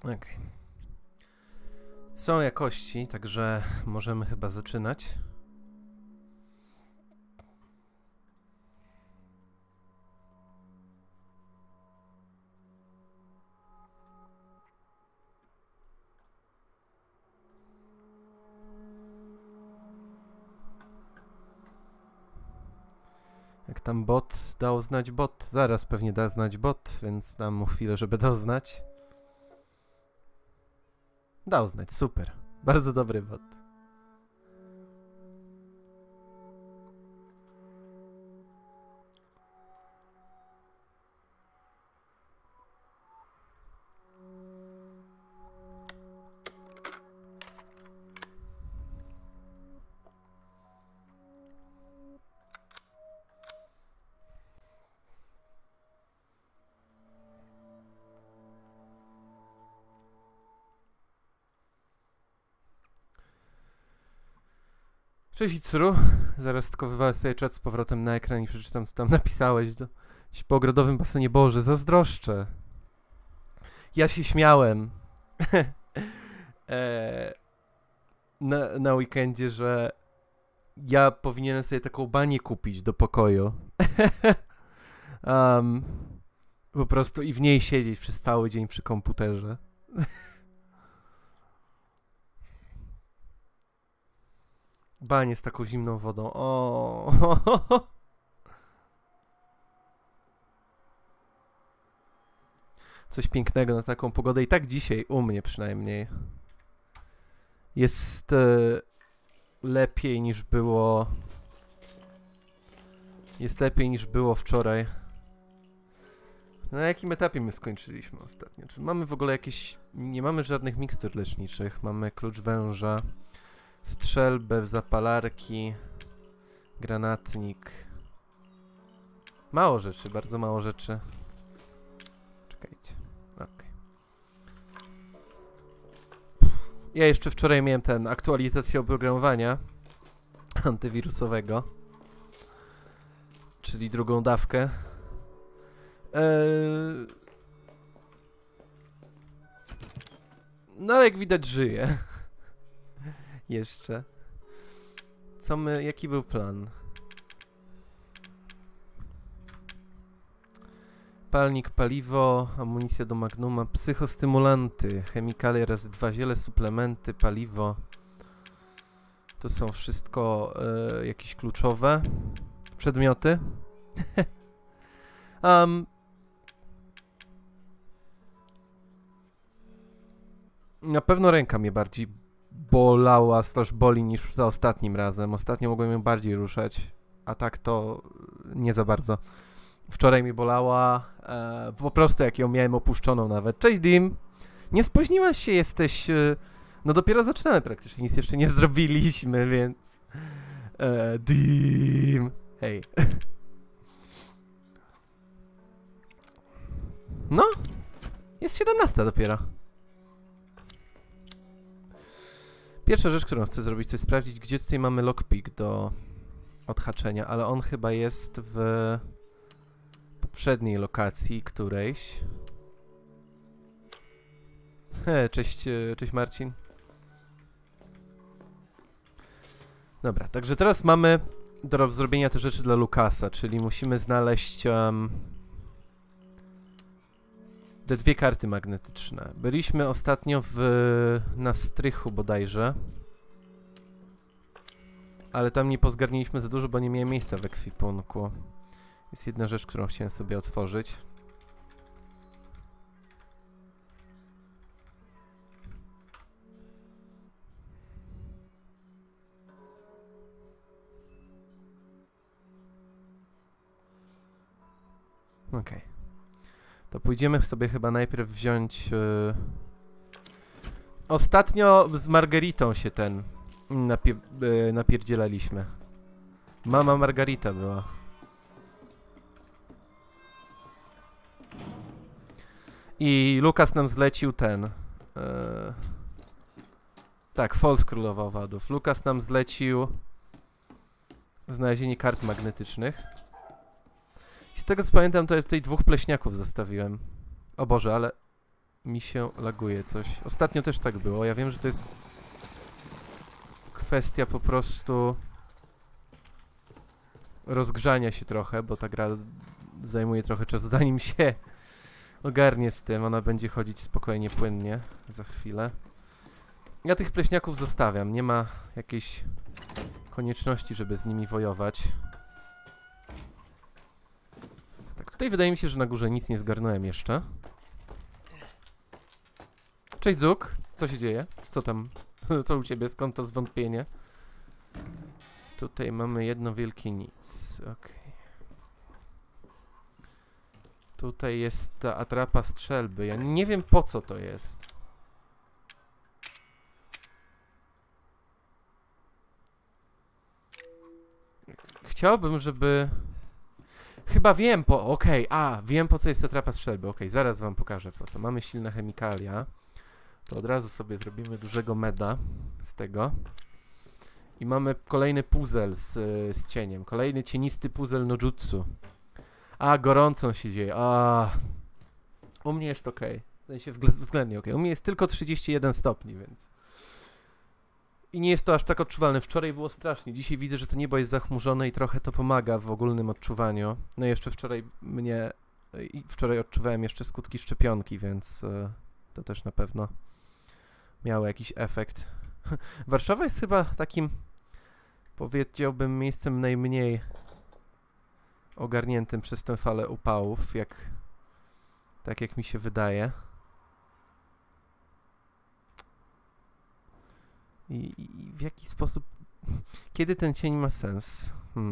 Okej. Są jakości, także możemy chyba zaczynać. Jak tam bot dał znać bot, zaraz pewnie da znać bot, więc dam mu chwilę, żeby dał znać. Dał znać, super. Bardzo dobry bot. Cześć Itsuru, zaraz tylko wywalę sobie czat z powrotem na ekran i przeczytam, co tam napisałeś. Po ogrodowym basenie, Boże, zazdroszczę. Ja się śmiałem na weekendzie, że ja powinienem sobie taką banię kupić do pokoju. Po prostu i w niej siedzieć przez cały dzień przy komputerze. Banie z taką zimną wodą. O. Coś pięknego na taką pogodę. I tak dzisiaj, u mnie przynajmniej, jest lepiej niż było. Jest lepiej niż było wczoraj. Na jakim etapie my skończyliśmy ostatnio? Czy mamy w ogóle jakieś... Nie mamy żadnych mikstur leczniczych. Mamy klucz węża, strzelbę, zapalarki, granatnik. Mało rzeczy, bardzo mało rzeczy. Czekajcie. Okay. Ja jeszcze wczoraj miałem aktualizację oprogramowania antywirusowego, czyli drugą dawkę. No ale jak widać żyje. Jeszcze. Jaki był plan? Palnik, paliwo, amunicja do magnuma, psychostymulanty, chemikalia razy 2, ziele, suplementy, paliwo. To są wszystko jakieś kluczowe przedmioty. Na pewno ręka mnie bardziej bolała, slash boli niż za ostatnim razem. Ostatnio mogłem ją bardziej ruszać, a tak to nie za bardzo. Wczoraj mi bolała, po prostu jak ją miałem opuszczoną nawet. Cześć Dim! Nie spóźniłaś się, jesteś... no dopiero zaczynamy praktycznie, nic jeszcze nie zrobiliśmy, więc... Dim! Hej. No, jest 17 dopiero. Pierwsza rzecz, którą chcę zrobić, to jest sprawdzić, gdzie tutaj mamy lockpick do odhaczenia, ale on chyba jest w poprzedniej lokacji którejś. Cześć Marcin. Dobra, także teraz mamy do zrobienia te rzeczy dla Lukasa, czyli musimy znaleźć te dwie karty magnetyczne. Byliśmy ostatnio na strychu bodajże. Ale tam nie pozgarniliśmy za dużo, bo nie miałem miejsca w ekwipunku. Jest jedna rzecz, którą chciałem sobie otworzyć. Okej. To pójdziemy sobie chyba najpierw wziąć... Ostatnio z Margaritą się napierdzielaliśmy. Mama Margarita była. I Lukas nam zlecił tak, Falls Królowa Owadów. Lukas nam zlecił znalezienie kart magnetycznych. I z tego co pamiętam, to jest tutaj 2 pleśniaków zostawiłem. O Boże, ale mi się laguje coś. Ostatnio też tak było. Ja wiem, że to jest kwestia po prostu rozgrzania się trochę, bo ta gra zajmuje trochę czasu, zanim się ogarnie z tym. Ona będzie chodzić spokojnie, płynnie za chwilę. Ja tych pleśniaków zostawiam. Nie ma jakiejś konieczności, żeby z nimi wojować. Tak, tutaj wydaje mi się, że na górze nic nie zgarnąłem jeszcze. Cześć Zuk, co się dzieje? Co tam? Co u ciebie? Skąd to zwątpienie? Tutaj mamy jedno wielkie nic. Okej. Tutaj jest ta atrapa strzelby. Ja nie wiem, po co to jest. Chciałbym, żeby... Chyba wiem po... Okej, wiem po co jest atrapa strzelby. Okej, zaraz wam pokażę po co. Mamy silne chemikalia. To od razu sobie zrobimy dużego meda z tego. I mamy kolejny puzzle z cieniem. Kolejny cienisty puzzle no jutsu. Gorąco się dzieje. U mnie jest ok. W sensie względnie ok. U mnie jest tylko 31 stopni, więc... I nie jest to aż tak odczuwalne. Wczoraj było strasznie. Dzisiaj widzę, że to niebo jest zachmurzone i trochę to pomaga w ogólnym odczuwaniu. No i jeszcze wczoraj odczuwałem jeszcze skutki szczepionki, więc to też na pewno miało jakiś efekt. Warszawa jest chyba takim, powiedziałbym, miejscem najmniej ogarniętym przez tę falę upałów, tak jak mi się wydaje. I w jaki sposób... Kiedy ten cień ma sens?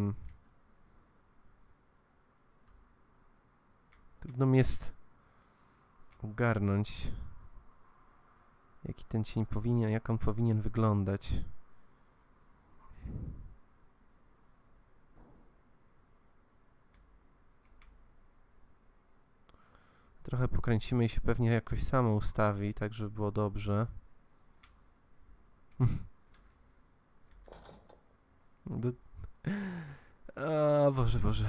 Trudno mi jest ogarnąć, jaki ten cień powinien, jak on powinien wyglądać. Trochę pokręcimy i się pewnie jakoś samo ustawi, tak żeby było dobrze. Boże, Boże.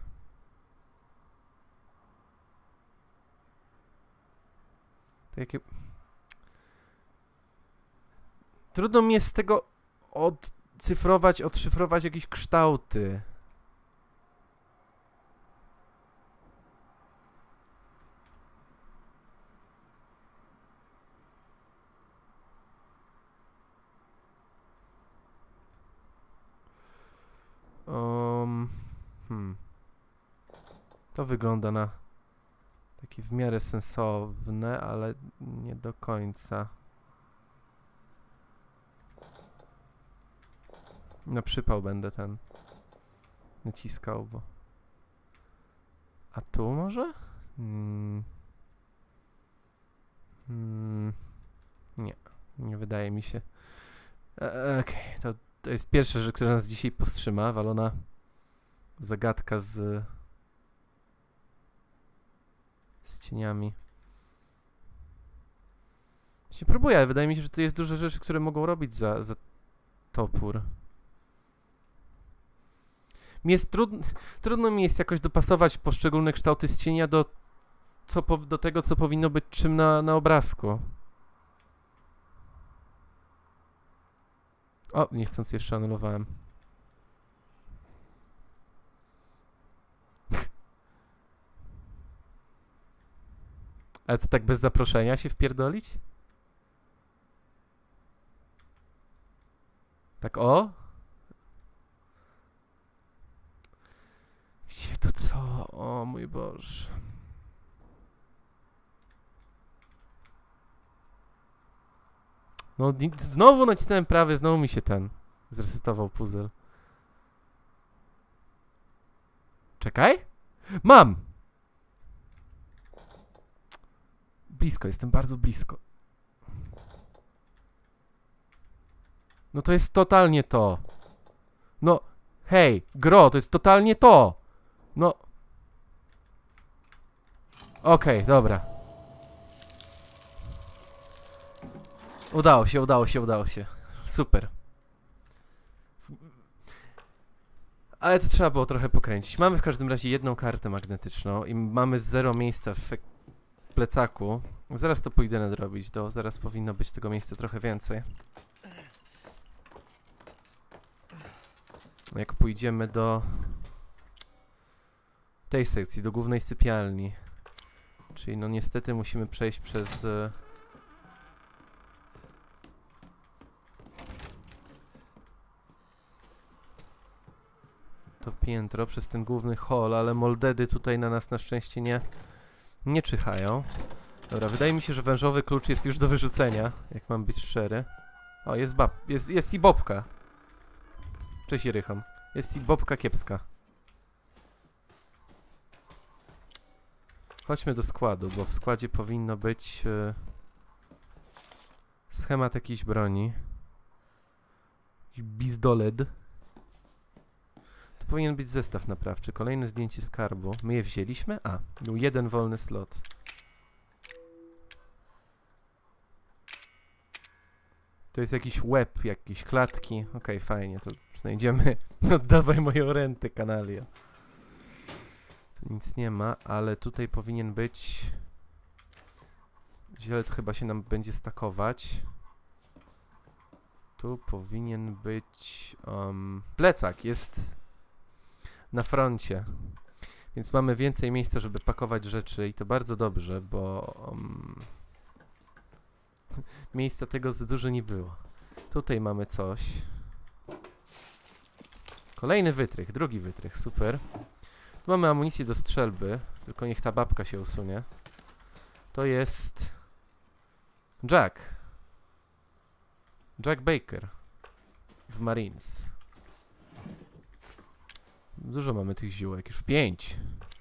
To jakie... Trudno mi jest z tego odszyfrować jakieś kształty. To wygląda na takie w miarę sensowne, ale nie do końca. Na przypał będę ten naciskał, bo... A tu może? Nie wydaje mi się. Okej, to jest pierwsza rzecz, która nas dzisiaj powstrzyma. Walona zagadka z cieniami. Się próbuję, ale wydaje mi się, że to jest dużo rzeczy, które mogą robić za topór. Trudno mi jest jakoś dopasować poszczególne kształty z cienia do tego, co powinno być czym na obrazku. O, niechcąc jeszcze anulowałem. Ale co, tak bez zaproszenia się wpierdolić? Tak o? Gdzie to co? O mój Boże. No znowu nacisnąłem prawy, znowu mi się zresetował puzzle. Czekaj. Mam! Blisko, jestem bardzo blisko. No to jest totalnie to. No, hej, gro, to jest totalnie to. No. Okej, dobra. Udało się. Super. Ale to trzeba było trochę pokręcić. Mamy w każdym razie jedną kartę magnetyczną i mamy 0 miejsca w plecaku. Zaraz to pójdę nadrobić, zaraz powinno być tego miejsca trochę więcej. Jak pójdziemy do tej sekcji, do głównej sypialni. Czyli no niestety musimy przejść przez... to piętro, przez ten główny hall, ale moldedy tutaj na nas na szczęście nie czyhają. Dobra, wydaje mi się, że wężowy klucz jest już do wyrzucenia, jak mam być szczery. O, jest i Bobka. Cześć, Rycham. Jest i Bobka kiepska. Chodźmy do składu, bo w składzie powinno być schemat jakiejś broni. Bizdolet. To powinien być zestaw naprawczy. Kolejne zdjęcie skarbu. My je wzięliśmy? A, był jeden wolny slot. To jest jakiś łeb, jakieś klatki. Okej, fajnie, to znajdziemy. Oddawaj moją rentę, kanalia. Tu nic nie ma, ale tutaj powinien być... Zielet chyba się nam będzie stakować. Tu powinien być... plecak jest na froncie. Więc mamy więcej miejsca, żeby pakować rzeczy i to bardzo dobrze, bo... miejsca tego za dużo nie było. Tutaj mamy coś. Kolejny wytrych, drugi wytrych, super. Tu mamy amunicję do strzelby, tylko niech ta babka się usunie. To jest... Jack. Jack Baker. W Marines. Dużo mamy tych ziółek, już 5.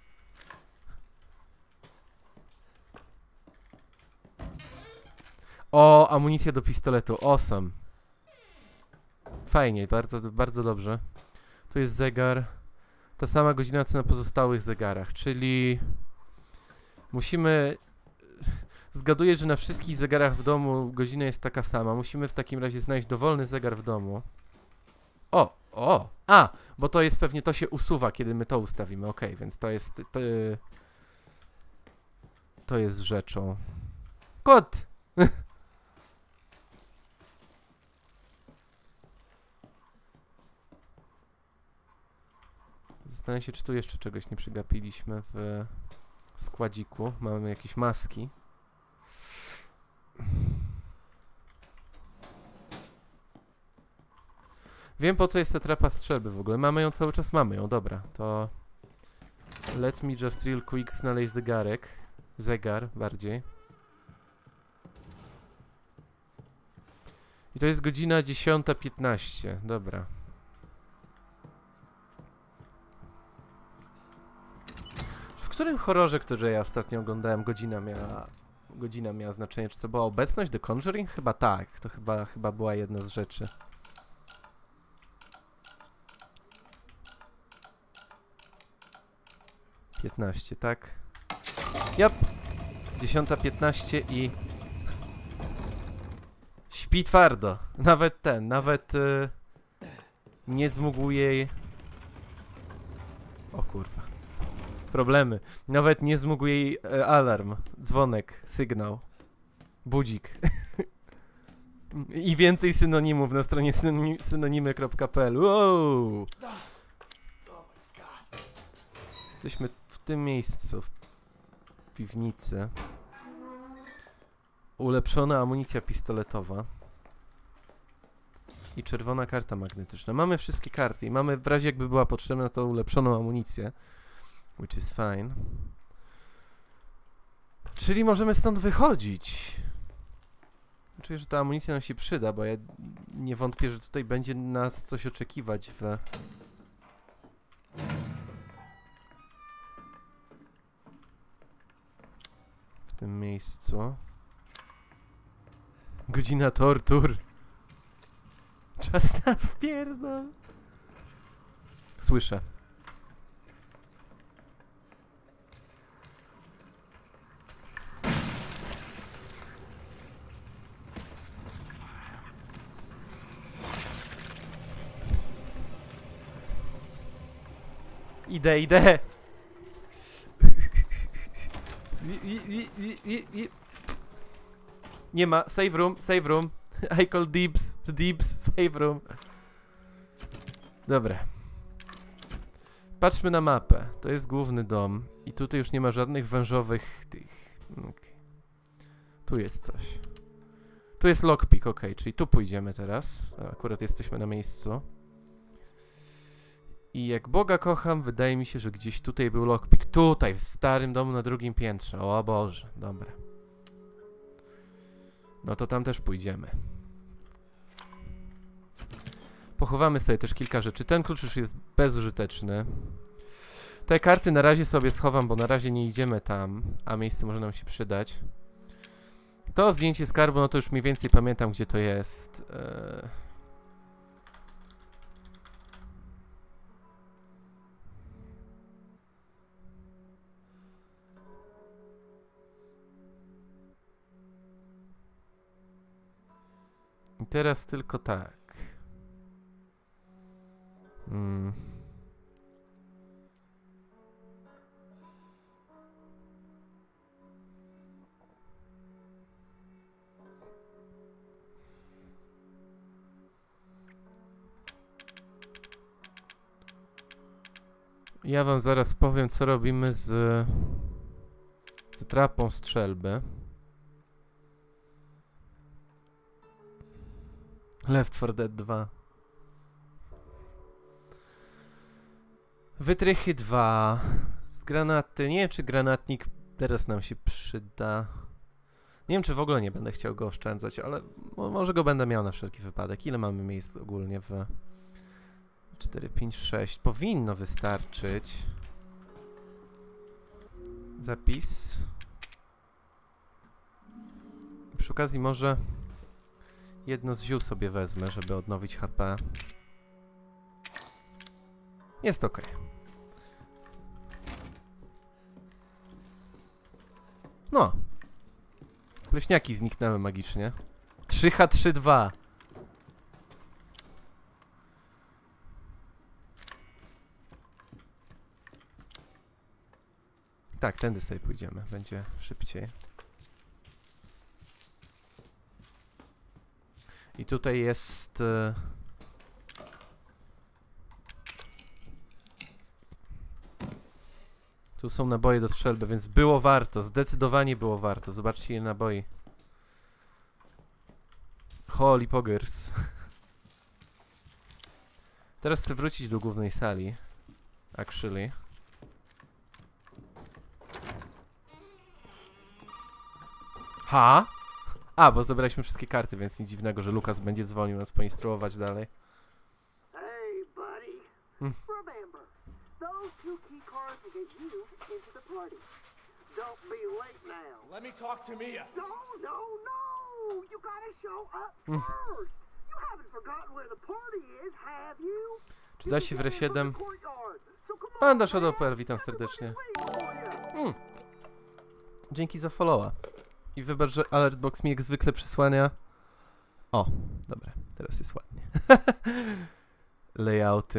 O, amunicja do pistoletu, awesome. Fajnie, bardzo, bardzo dobrze. Tu jest zegar. Ta sama godzina co na pozostałych zegarach, czyli... Musimy... Zgaduję, że na wszystkich zegarach w domu godzina jest taka sama. Musimy w takim razie znaleźć dowolny zegar w domu. Bo to jest pewnie, to się usuwa, kiedy my to ustawimy. Okej, więc to jest... To jest rzeczą. Kot! Zastanawiam się, czy tu jeszcze czegoś nie przegapiliśmy w składziku. Mamy jakieś maski. Wiem, po co jest ta trapa strzelby w ogóle. Mamy ją cały czas, mamy ją, dobra. To... Let me just real quick znaleźć zegarek. Zegar, bardziej. I to jest godzina 10:15, dobra. W którym horrorze, który ja ostatnio oglądałem, godzina miała znaczenie? Czy to była obecność? The Conjuring? Chyba tak. To chyba była jedna z rzeczy. tak? Jap! 10:15 i... Śpi twardo. Nawet nie zmógł jej... O kurwa. Problemy. Nawet nie zmógł jej alarm, dzwonek, sygnał, budzik. I więcej synonimów na stronie synonimy.pl. Wow! Jesteśmy w tym miejscu, w piwnicy. Ulepszona amunicja pistoletowa. I czerwona karta magnetyczna. Mamy wszystkie karty i mamy w razie jakby była potrzebna to ulepszoną amunicję. Which is fine. Czyli możemy stąd wychodzić. Czuję, że ta amunicja nam się przyda, bo ja nie wątpię, że tutaj będzie nas coś oczekiwać w tym miejscu. Godzina tortur. Czas na wpierdol. Słyszę. Idę. Nie ma. Save room, save room. I call dibs, dibs, save room. Dobra. Patrzmy na mapę. To jest główny dom. I tutaj już nie ma żadnych wężowych tych... Okay. Tu jest coś. Tu jest lockpick, ok, czyli tu pójdziemy teraz. Akurat jesteśmy na miejscu. I jak Boga kocham, wydaje mi się, że gdzieś tutaj był lockpick. Tutaj, w starym domu na drugim piętrze. O Boże, dobra. No to tam też pójdziemy. Pochowamy sobie też kilka rzeczy. Ten klucz już jest bezużyteczny. Te karty na razie sobie schowam, bo na razie nie idziemy tam, a miejsce może nam się przydać. To zdjęcie skarbu, no to już mniej więcej pamiętam, gdzie to jest. I teraz tylko tak. Ja wam zaraz powiem, co robimy z trapą strzelby. Left 4 Dead 2. Wytrychy 2. Z granaty. Nie wiem, czy granatnik teraz nam się przyda. Nie wiem, czy w ogóle nie będę chciał go oszczędzać, ale może go będę miał na wszelki wypadek. Ile mamy miejsc ogólnie w... 4, 5, 6. Powinno wystarczyć. Zapis. Przy okazji może jedno z ziół sobie wezmę, żeby odnowić HP. Jest ok. No. Pleśniaki zniknęły magicznie. 3H32. Tak, tędy sobie pójdziemy. Będzie szybciej. I tutaj jest... Tu są naboje do strzelby, więc było warto. Zdecydowanie było warto. Zobaczcie, ile naboi. Holy poggers. Teraz chcę wrócić do głównej sali. Actually. Ha? A, bo zebraliśmy wszystkie karty, więc nic dziwnego, że Lukas będzie dzwonił nas poinstruować dalej. Hey, buddy. Remember, those 2 key cards will get you into the party. Don't be late now. Let me talk to Mia. No, no, no! You gotta show up first. You haven't forgotten where the party is, have you? Czy da się w R7? So come on, Panda Shadow.pl, witam serdecznie. waiting for you. Dzięki za followa. I wybacz, że alertbox mi jak zwykle przysłania... O, dobra, teraz jest ładnie. Layouty.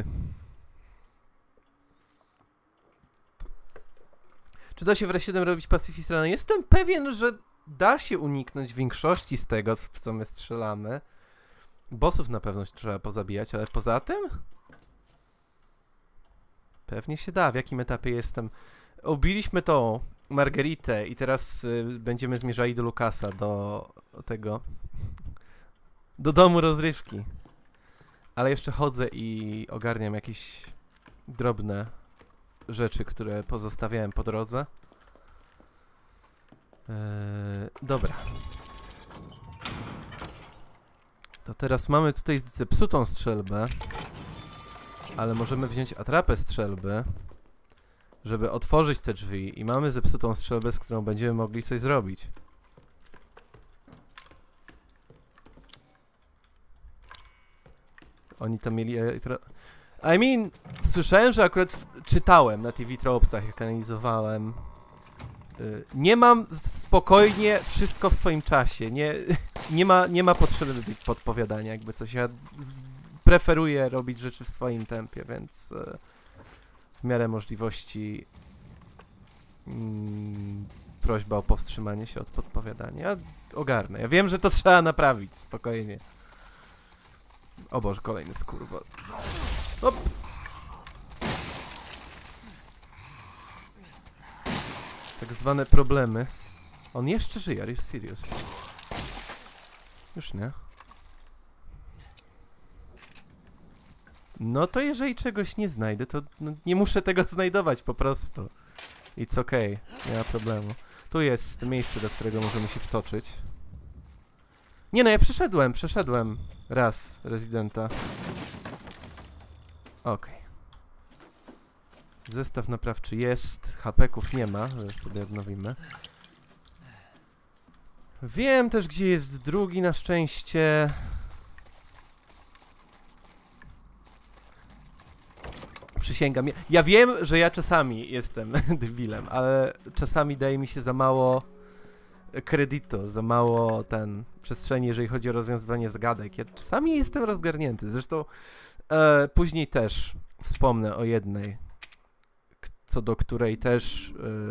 Czy da się w R7 robić Pacifist Run? Jestem pewien, że da się uniknąć większości z tego, w co my strzelamy. Bossów na pewno trzeba pozabijać, ale poza tym? Pewnie się da. W jakim etapie jestem? Ubiliśmy tą Margaritę i teraz będziemy zmierzali do Lukasa, do tego... do domu rozrywki. Ale jeszcze chodzę i ogarniam jakieś drobne rzeczy, które pozostawiałem po drodze. Dobra. To teraz mamy tutaj zepsutą strzelbę, ale możemy wziąć atrapę strzelby, żeby otworzyć te drzwi i mamy zepsutą strzelbę, z którą będziemy mogli coś zrobić. Oni tam mieli... I mean, słyszałem, że akurat czytałem na TV Tropesach, jak analizowałem. Nie mam spokojnie wszystko w swoim czasie. Nie ma potrzeby do tych podpowiadania, jakby coś. Ja preferuję robić rzeczy w swoim tempie, więc w miarę możliwości prośba o powstrzymanie się od podpowiadania. Ja ogarnę. Ja wiem, że to trzeba naprawić. Spokojnie. O Boże, kolejny skurwol. Hop! Tak zwane problemy. On jeszcze żyje, are you serious? Już nie. No to jeżeli czegoś nie znajdę, to no, nie muszę tego znajdować po prostu. It's okay, nie ma problemu. Tu jest miejsce, do którego możemy się wtoczyć. Nie no, ja przeszedłem raz rezydenta. Okej. Zestaw naprawczy jest, HP-ków nie ma, zaraz sobie odnowimy. Wiem też, gdzie jest drugi, na szczęście. Przysięgam. Ja wiem, że ja czasami jestem debilem, ale czasami daje mi się za mało kredytu, za mało przestrzeni, jeżeli chodzi o rozwiązywanie zagadek. Ja czasami jestem rozgarnięty. Zresztą później też wspomnę o jednej, co do której też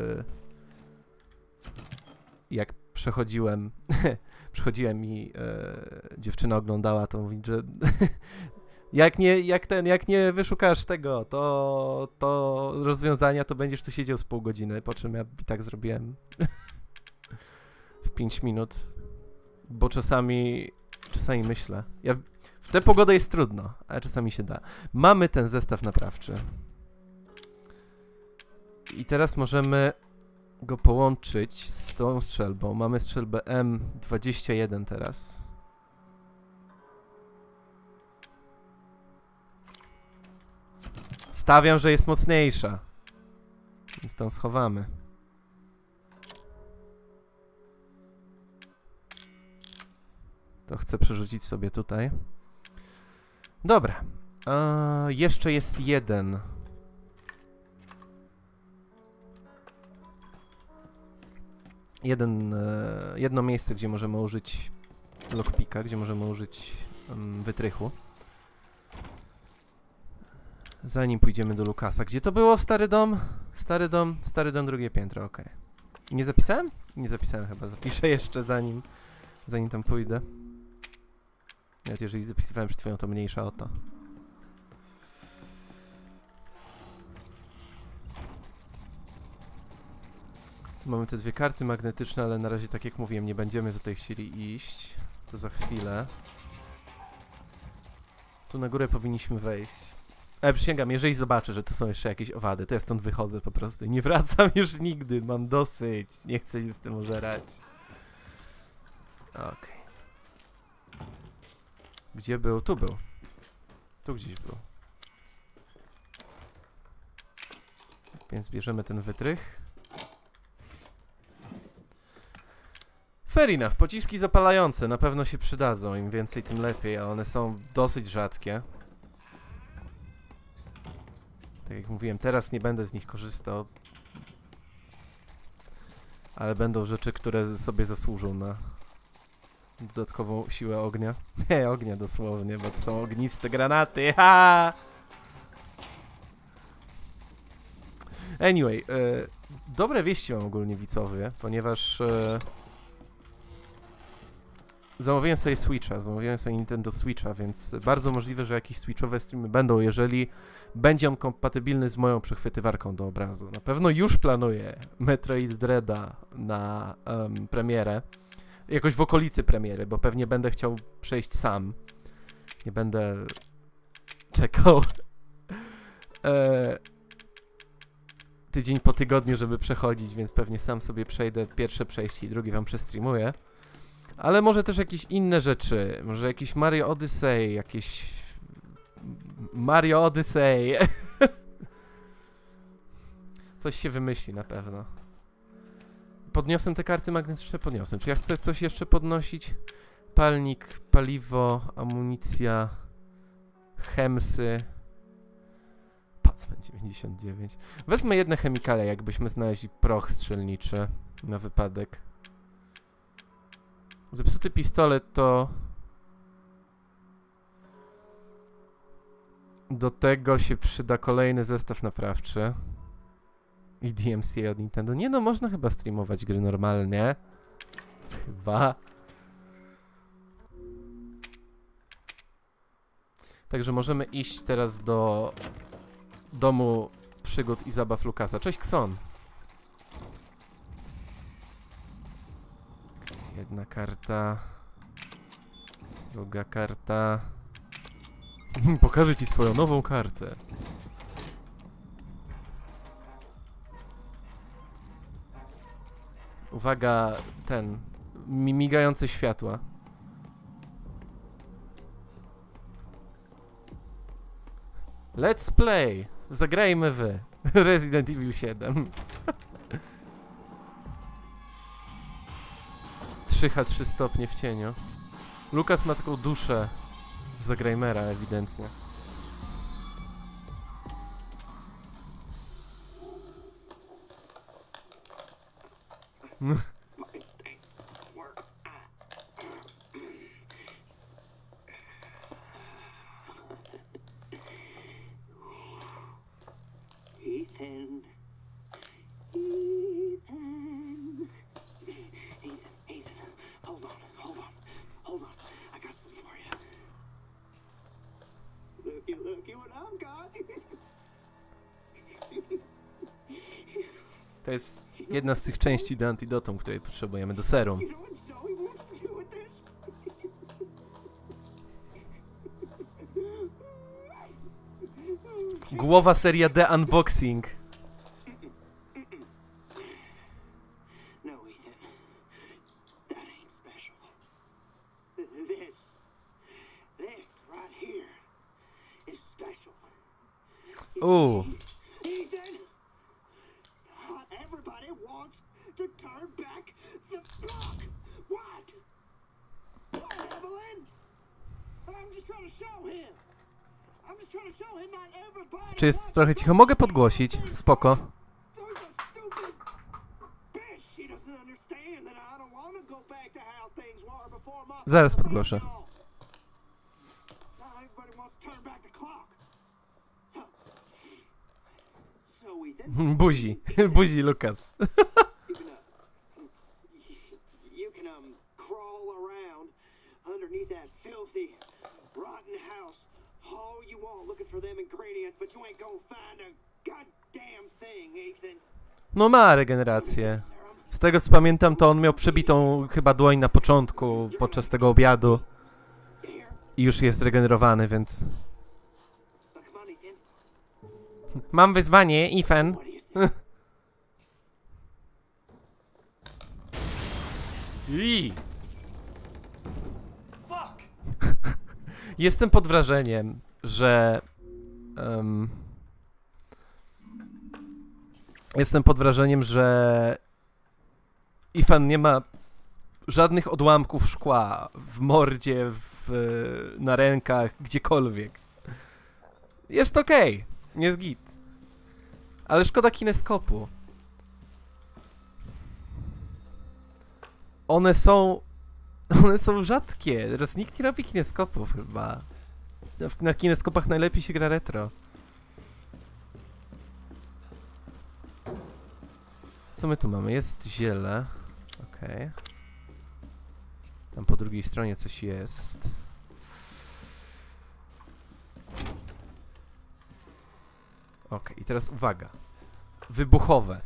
jak przechodziłem i dziewczyna oglądała, to mówi, że jak nie wyszukasz tego, to rozwiązania, to będziesz tu siedział z pół godziny, po czym ja i tak zrobiłem w 5 minut, bo czasami myślę, w tę pogodę jest trudno, ale czasami się da. Mamy ten zestaw naprawczy. I teraz możemy go połączyć z tą strzelbą. Mamy strzelbę M21 teraz. Stawiam, że jest mocniejsza. Więc tą schowamy. To chcę przerzucić sobie tutaj. Dobra. Jeszcze jest jedno miejsce, gdzie możemy użyć lockpicka, gdzie możemy użyć wytrychu. Zanim pójdziemy do Lukasa. Gdzie to było? Stary dom? Stary dom, drugie piętro, okej. Nie zapisałem? Nie zapisałem chyba. Zapiszę jeszcze zanim tam pójdę. Nawet jeżeli zapisywałem przed chwilą, to mniejsza o to. Tu mamy te dwie karty magnetyczne, ale na razie, tak jak mówiłem, nie będziemy tutaj chcieli iść. To za chwilę. Tu na górę powinniśmy wejść. Ale przysięgam, jeżeli zobaczę, że tu są jeszcze jakieś owady, to ja stąd wychodzę po prostu i nie wracam już nigdy. Mam dosyć. Nie chcę się z tym ożerać. Okej. Gdzie był? Tu był. Tu gdzieś był. Więc bierzemy ten wytrych. Fair enough. Pociski zapalające na pewno się przydadzą. Im więcej, tym lepiej, a one są dosyć rzadkie. Tak jak mówiłem, teraz nie będę z nich korzystał. Ale będą rzeczy, które sobie zasłużą na dodatkową siłę ognia. Nie, ognia dosłownie, bo to są ogniste granaty. Ha! Anyway, dobre wieści mam ogólnie, widzowie, ponieważ zamówiłem sobie Switcha, zamówiłem sobie Nintendo Switcha, więc bardzo możliwe, że jakieś Switchowe streamy będą, jeżeli będzie on kompatybilny z moją przechwytywarką do obrazu. Na pewno już planuję Metroid Dreada na premierę, jakoś w okolicy premiery, bo pewnie będę chciał przejść sam. Nie będę czekał tydzień po tygodniu, żeby przechodzić, więc pewnie sam sobie przejdę pierwsze przejście i drugie wam przestreamuję. Ale może też jakieś inne rzeczy, może jakiś Mario Odyssey, jakieś Mario Odyssey. Coś się wymyśli na pewno. Podniosłem te karty magnetyczne? Podniosłem. Czy ja chcę coś jeszcze podnosić? Palnik, paliwo, amunicja, chemsy. Pacman 99. Wezmę jedne chemikale, jakbyśmy znaleźli proch strzelniczy na wypadek. Zepsuty pistolet to... Do tego się przyda kolejny zestaw naprawczy. I DMCA od Nintendo. Nie no, można chyba streamować gry normalnie. Chyba. Także możemy iść teraz do domu przygód i zabaw Lukasa. Cześć, Kson. Jedna karta. Druga karta. Pokażę ci swoją nową kartę. Uwaga, migające światła. Let's play! Zagrajmy w Resident Evil 7. 3H3 stopnie w cieniu. Lukas ma taką duszę Zagrajmera ewidentnie. Ethan. Hold on. I got something for you. Looky what I've got. To jest jedna z tych części do Antidotum, której potrzebujemy do serum. You know what Zoe wants to do with this? Głowa seria The Unboxing. No, Ethan. That ain't special. This right here is special. Ooh. Ethan! Not everybody wants to turn back the clock. What? What, Evelyn? I'm just trying to show him. Not everybody. Czy jest trochę cicho? Mogę podgłosić. Spoko. There's a stupid bitch. She doesn't understand that I don't want to go back to how things were before my. Zaraz podgłoszę. Not everybody wants to turn back the clock. So Ethan. Buzi. Buzi Lukas. You can crawl around underneath that filthy, rotten house all you want looking for them ingredients, but you ain't gonna find a goddamn thing, Ethan. No ma regenerację. Z tego co pamiętam, to on miał przebitą chyba dłoń na początku, podczas tego obiadu. I już jest regenerowany, więc... Mam wyzwanie, Ethan. Jestem pod wrażeniem, że... Jestem pod wrażeniem, że... Ethan nie ma żadnych odłamków szkła w mordzie, na rękach, gdziekolwiek. Jest okej. Jest git. Ale szkoda kineskopu. One są rzadkie. Teraz nikt nie robi kineskopów chyba. Na kineskopach najlepiej się gra retro. Co my tu mamy? Jest ziele. Okej. Tam po drugiej stronie coś jest. Okej, i teraz uwaga. Wybuchowe.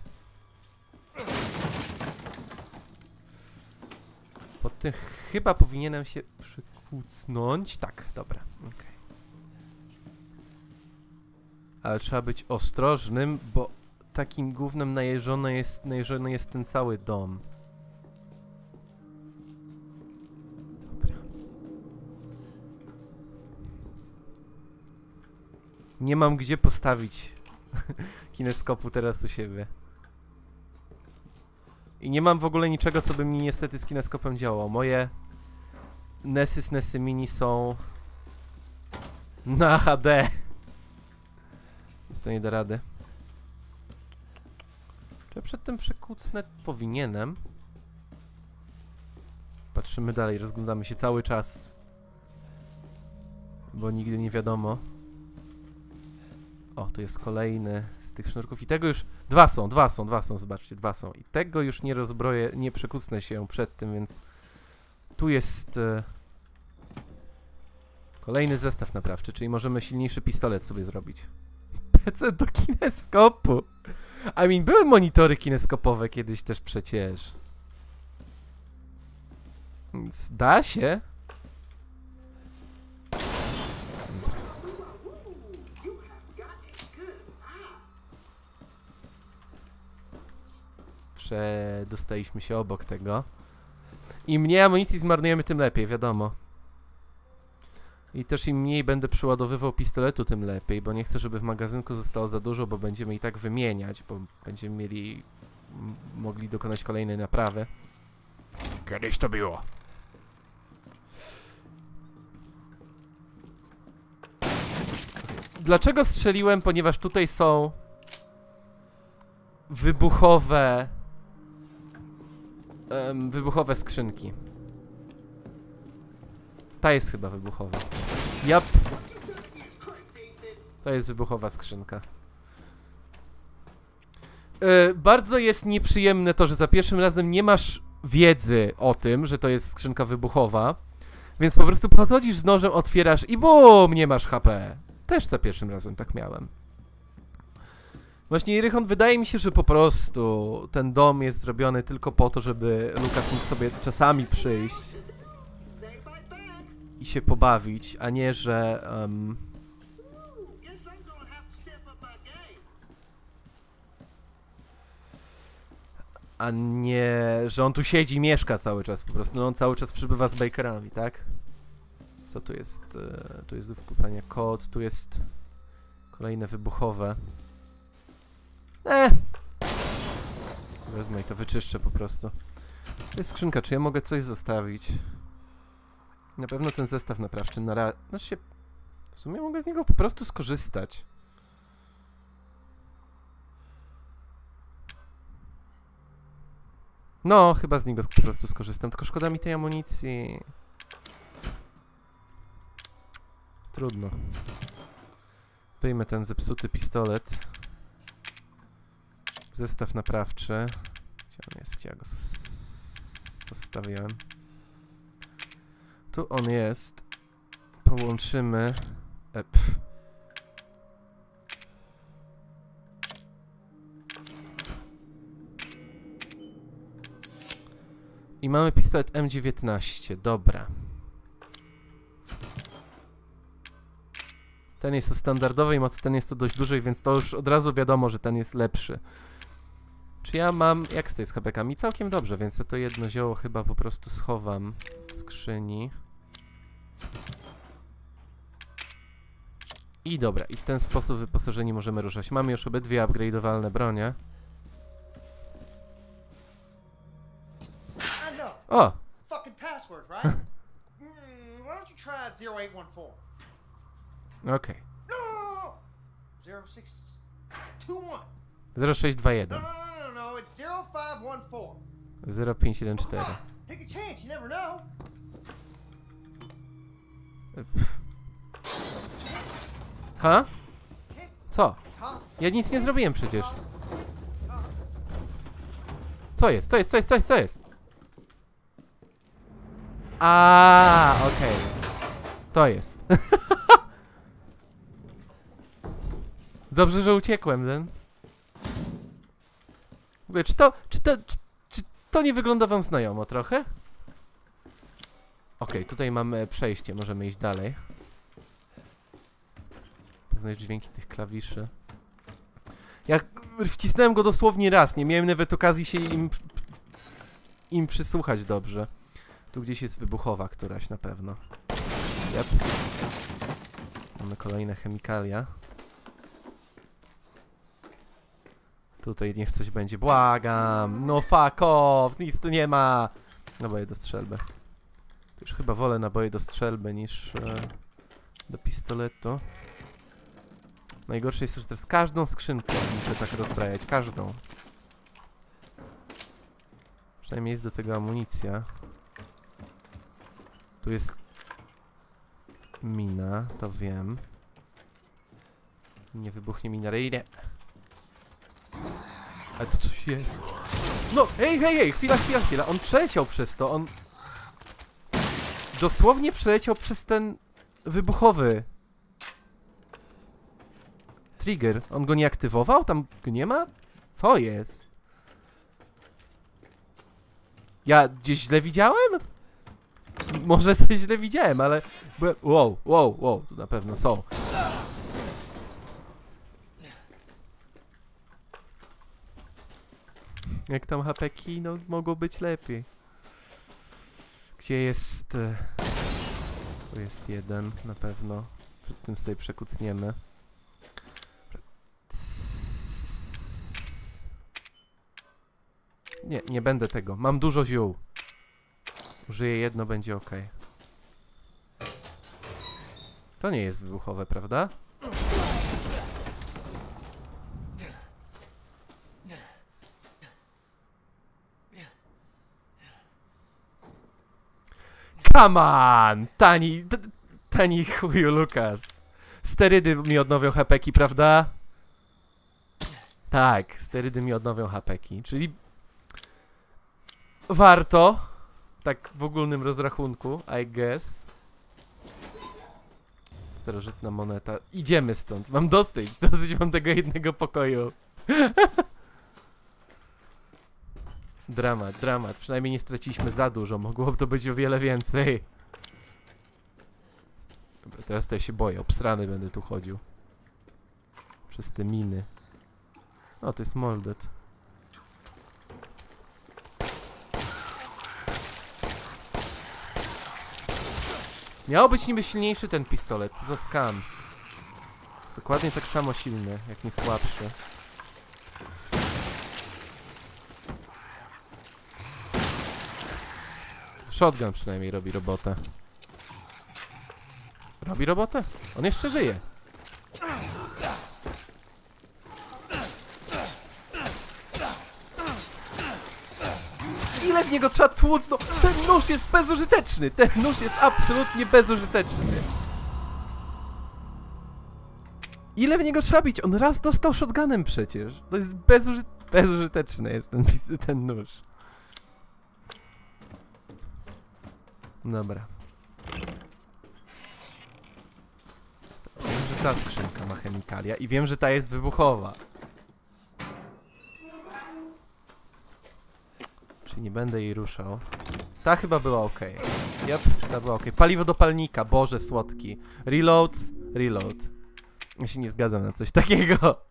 Po tym chyba powinienem się przykucnąć. Tak, dobra. Okej. Ale trzeba być ostrożnym, bo takim gównem najeżony jest ten cały dom. Dobra. Nie mam gdzie postawić kineskopu teraz u siebie. I nie mam w ogóle niczego, co by mi niestety z kineskopem działało. Moje Nesy Mini są na HD. Więc to nie da rady. Czy ja przed tym przekucnę powinienem? Patrzymy dalej, rozglądamy się cały czas. Bo nigdy nie wiadomo. O, tu jest kolejny z tych sznurków. I tego już... Dwa są, zobaczcie, dwa są. I tego już nie rozbroję, nie przekucnę się przed tym, więc... Tu jest... Kolejny zestaw naprawczy, czyli możemy silniejszy pistolet sobie zrobić. PC do kineskopu. Były monitory kineskopowe kiedyś też przecież. Więc da się. Przedostaliśmy się obok tego. Im mniej amunicji zmarnujemy, tym lepiej, wiadomo. I też im mniej będę przyładowywał pistoletu, tym lepiej, bo nie chcę, żeby w magazynku zostało za dużo, bo będziemy i tak wymieniać, bo będziemy mogli dokonać kolejnej naprawy. Kiedyś to było. Dlaczego strzeliłem? Ponieważ tutaj są wybuchowe skrzynki. Ta jest chyba wybuchowa. Jap. To jest wybuchowa skrzynka. Bardzo jest nieprzyjemne to, że za pierwszym razem nie masz wiedzy o tym, że to jest skrzynka wybuchowa. Więc po prostu podchodzisz z nożem, otwierasz i bum, nie masz HP. Też za pierwszym razem tak miałem. Właśnie, Rychon, wydaje mi się, że po prostu ten dom jest zrobiony tylko po to, żeby Lukas mógł sobie czasami przyjść i się pobawić, a nie, że... a nie, że on tu siedzi i mieszka cały czas po prostu. No on cały czas przybywa z Bakerami, tak? Co tu jest? Tu jest do wykupania kod, tu jest kolejne wybuchowe. Wezmę i to wyczyszczę po prostu. To jest skrzynka, czy ja mogę coś zostawić? Na pewno ten zestaw naprawczy znaczy w sumie mogę z niego po prostu skorzystać. No, chyba z niego po prostu skorzystam, tylko szkoda mi tej amunicji. Trudno. Wyjmę ten zepsuty pistolet. Zestaw naprawczy. Gdzie on jest? Gdzie ja go zostawiłem? Tu on jest. Połączymy. I mamy pistolet M19. Dobra. Ten jest to standardowej mocy, ten jest to dość duży, więc to już od razu wiadomo, że ten jest lepszy. Czy ja mam... Jak to jest z HP-kami? Całkiem dobrze, więc ja to jedno zioło chyba po prostu schowam w skrzyni. I dobra, i w ten sposób wyposażeni możemy ruszać. Mamy już obydwie upgrade'owalne bronie. O! Fucking password, right? Why don't you try 0814? Okej. No! 0621. 0621. No, it's 0514. 0514. Take a chance, you never know. Ha? Co? Ja nic nie zrobiłem przecież. Co jest? Co jest? Co jest? Co jest? Co jest? Okej. To jest. Dobrze, że uciekłem, ten. Mówię, czy to nie wygląda wam znajomo trochę? Okej, tutaj mamy przejście, możemy iść dalej. Poznać dźwięki tych klawiszy. Ja wcisnąłem go dosłownie raz, nie miałem nawet okazji się im przysłuchać dobrze. Tu gdzieś jest wybuchowa któraś na pewno. Yep. Mamy kolejne chemikalia. Tutaj niech coś będzie. Błagam! No fuck off! Nic tu nie ma! Naboje do strzelby. To już chyba wolę naboje do strzelby niż do pistoletu. Najgorsze jest, że teraz każdą skrzynkę muszę tak rozbrajać. Każdą. Przynajmniej jest do tego amunicja. Tu jest mina, to wiem. Nie wybuchnie mina. Nie. Ale to coś jest. No, hej, chwila. On przeleciał przez to, on... Dosłownie przeleciał przez ten... wybuchowy... trigger. On go nie aktywował? Tam go nie ma? Co jest? Ja gdzieś źle widziałem? Może coś źle widziałem, ale... Wow, tu na pewno są. Jak tam hapeki? No, mogło być lepiej. Gdzie jest... Tu jest jeden, na pewno. Przed tym sobie przekucniemy. Nie będę tego. Mam dużo ziół. Użyję jedno, będzie ok. To nie jest wybuchowe, prawda? Come on! Tani chuju, Lukas. Sterydy mi odnowią hapeki, prawda? Tak, sterydy mi odnowią hapeki, czyli... Warto. Tak w ogólnym rozrachunku, I guess. Starożytna moneta. Idziemy stąd. Mam dosyć mam tego jednego pokoju. Dramat. Przynajmniej nie straciliśmy za dużo. Mogłoby to być o wiele więcej. Dobra, teraz to ja się boję. Obsrany będę tu chodził. Przez te miny. O, to jest molded. Miało być niby silniejszy ten pistolet. Co za skam. Jest dokładnie tak samo silny, jak nie słabszy. Shotgun przynajmniej robi robotę. Robi robotę? On jeszcze żyje. Ile w niego trzeba tłuc? No, ten nóż jest bezużyteczny. Ten nóż jest absolutnie bezużyteczny. Ile w niego trzeba bić? On raz dostał shotgunem przecież. To jest bezużyteczny jest ten nóż. Dobra. Wiem, że ta skrzynka ma chemikalia i wiem, że ta jest wybuchowa. Czyli nie będę jej ruszał. Ta chyba była ok. Yep, ta była ok. Paliwo do palnika, Boże słodki. Reload. Ja się nie zgadzam na coś takiego.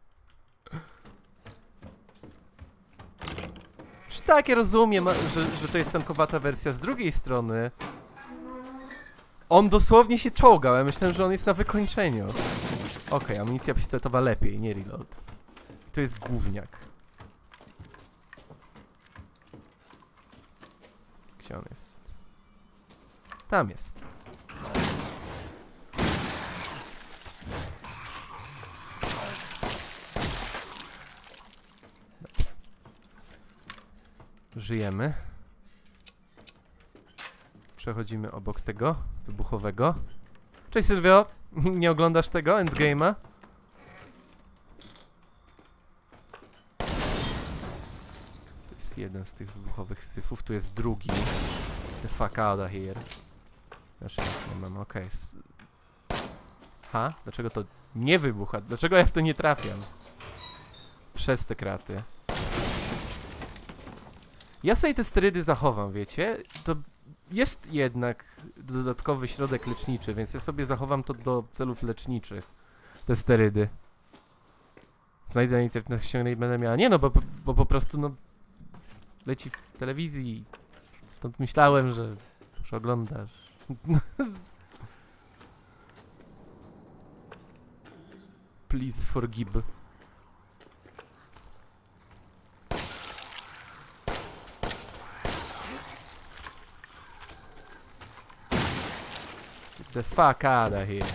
Już tak, ja rozumiem, że to jest tankowata wersja. Z drugiej strony... On dosłownie się czołgał, ja myślałem, że on jest na wykończeniu. Okej, amunicja pistoletowa lepiej, nie reload. I to jest gówniak. Gdzie on jest? Tam jest. Żyjemy. Przechodzimy obok tego wybuchowego. Cześć Sylwio! Nie oglądasz tego endgame'a? To jest jeden z tych wybuchowych syfów, tu jest drugi. The fuck out of here. Znaczy nie mam, okej. Ha? Dlaczego to nie wybucha? Dlaczego ja w to nie trafiam? Przez te kraty. Ja sobie te sterydy zachowam, wiecie? To jest jednak dodatkowy środek leczniczy, więc ja sobie zachowam to do celów leczniczych. Te sterydy. Znajdę na internecie, ściągnę i będę miała. Nie no, bo po prostu no... Leci w telewizji. Stąd myślałem, że już oglądasz. Please forgive. The fuck out of here.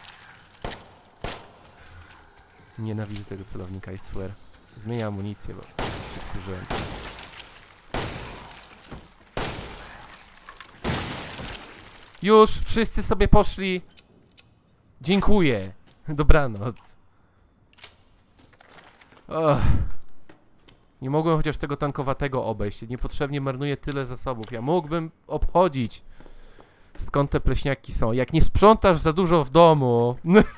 Nienawidzę tego celownika, I swear. Zmieniam amunicję, bo się wkurzyłem. Już, wszyscy sobie poszli. Dziękuję. Dobranoc. Nie mogłem chociaż tego tankowatego obejść. Niepotrzebnie marnuję tyle zasobów. Ja mógłbym obchodzić, skąd te pleśniaki są. Jak nie sprzątasz za dużo w domu...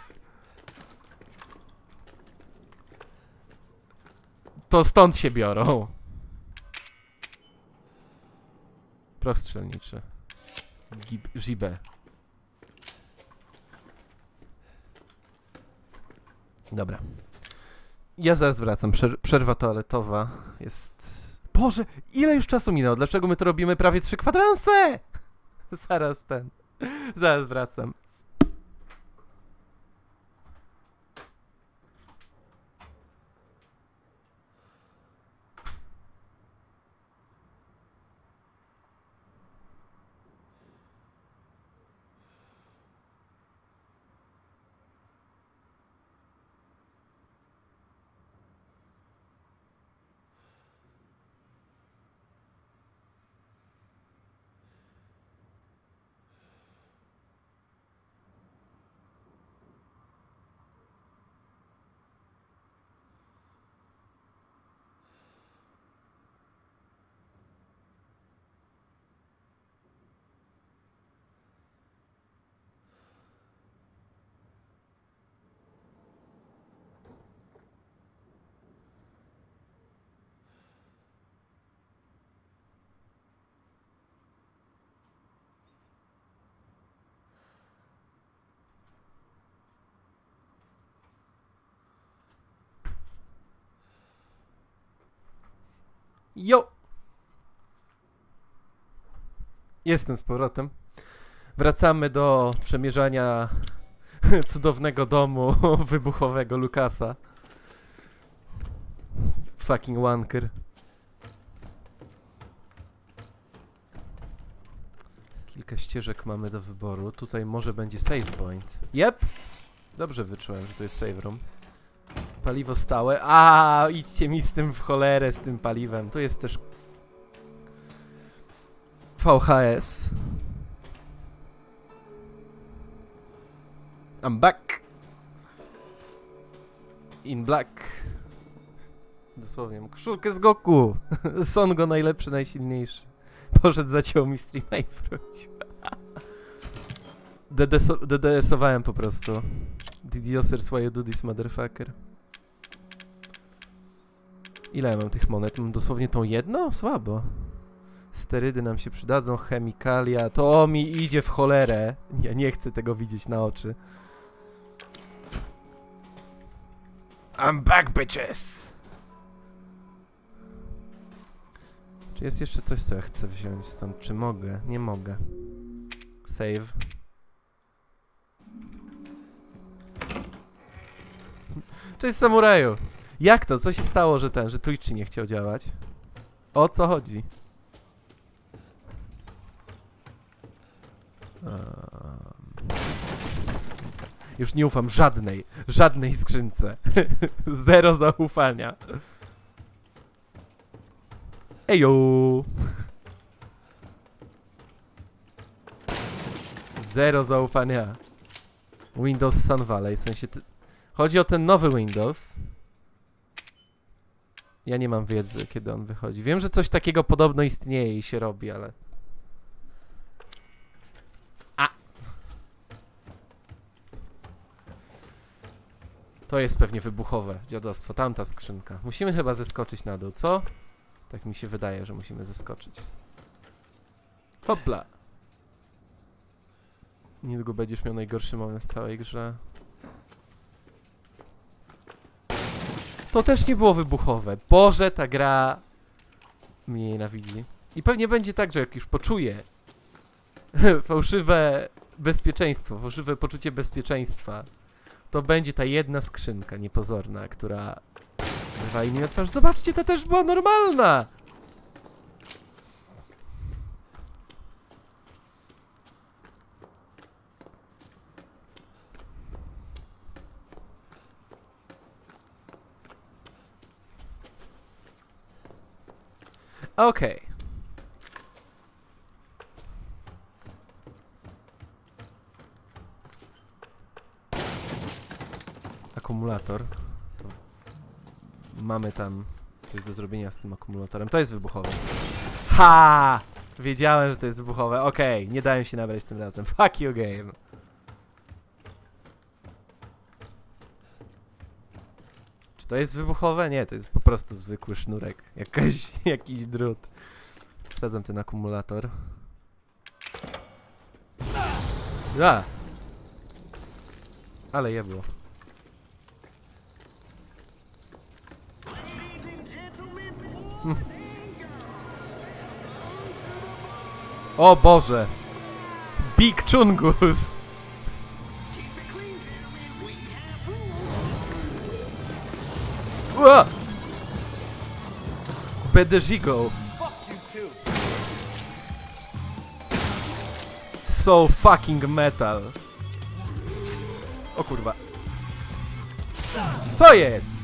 to stąd się biorą. Proch strzelniczy. Gibę. Dobra. Ja zaraz wracam. Przerwa toaletowa jest... Boże, ile już czasu minęło? Dlaczego my to robimy prawie 3 kwadranse? Zaraz wracam. Jo! Jestem z powrotem. Wracamy do przemierzania cudownego domu wybuchowego Lukasa. Fucking wanker. Kilka ścieżek mamy do wyboru. Tutaj może będzie save point. Yep! Dobrze wyczułem, że to jest save room. Paliwo stałe. A, idźcie mi z tym w cholerę, z tym paliwem. Tu jest też VHS. I'm back. In black. Dosłownie, mam koszulkę z Goku. Songo najlepszy, najsilniejszy. Poszedł, zaciął mi streama i wrócił. DDS-owałem po prostu. Did you why you do this, motherfucker? Ile ja mam tych monet? Mam dosłownie tą jedną? Słabo. Sterydy nam się przydadzą, chemikalia. To mi idzie w cholerę. Nie chcę tego widzieć na oczy. I'm back, bitches! Czy jest jeszcze coś, co ja chcę wziąć stąd? Czy mogę? Nie mogę. Save. Cześć, samuraju! Jak to? Co się stało, że Twitch nie chciał działać? O co chodzi? Już nie ufam żadnej skrzynce. Zero zaufania. Ejo! Zero zaufania. Windows Sun Valley, w sensie... Chodzi o ten nowy Windows. Ja nie mam wiedzy, kiedy on wychodzi. Wiem, że coś takiego podobno istnieje i się robi, ale... To jest pewnie wybuchowe dziadostwo, tamta skrzynka. Musimy chyba zeskoczyć na dół, co? Tak mi się wydaje, że musimy zeskoczyć. Hopla! Niedługo będziesz miał najgorszy moment w całej grze. To też nie było wybuchowe. Boże, ta gra mnie nienawidzi. I pewnie będzie tak, że jak już poczuję fałszywe bezpieczeństwo, fałszywe poczucie bezpieczeństwa, to będzie ta jedna skrzynka niepozorna, która wywali mi na twarz. Zobaczcie, ta też była normalna! Okej. Akumulator. To mamy tam coś do zrobienia z tym akumulatorem. To jest wybuchowe. Ha! Wiedziałem, że to jest wybuchowe. Okej, nie dałem się nabrać tym razem. Fuck you game. Czy to jest wybuchowe? Nie, to jest po prostu zwykły sznurek. Jakiś drut. Wsadzam ten akumulator. A! Ale jebło. O Boże! Big Chungus! Ua! Bedezigo! So fucking metal! O kurwa. Co jest?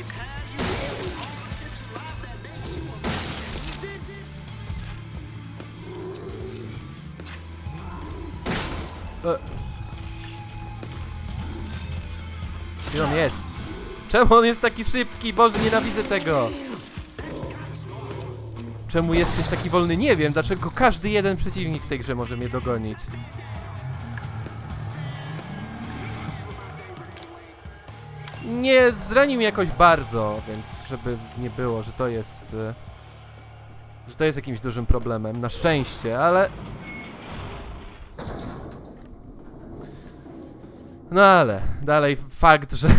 Gdzie on jest? Czemu on jest taki szybki? Boże, nienawidzę tego! Czemu jesteś taki wolny? Nie wiem, dlaczego każdy jeden przeciwnik w tej grze może mnie dogonić. Nie zranił mnie jakoś bardzo, więc żeby nie było, że to jest... że to jest jakimś dużym problemem, na szczęście, ale... No ale, dalej fakt, że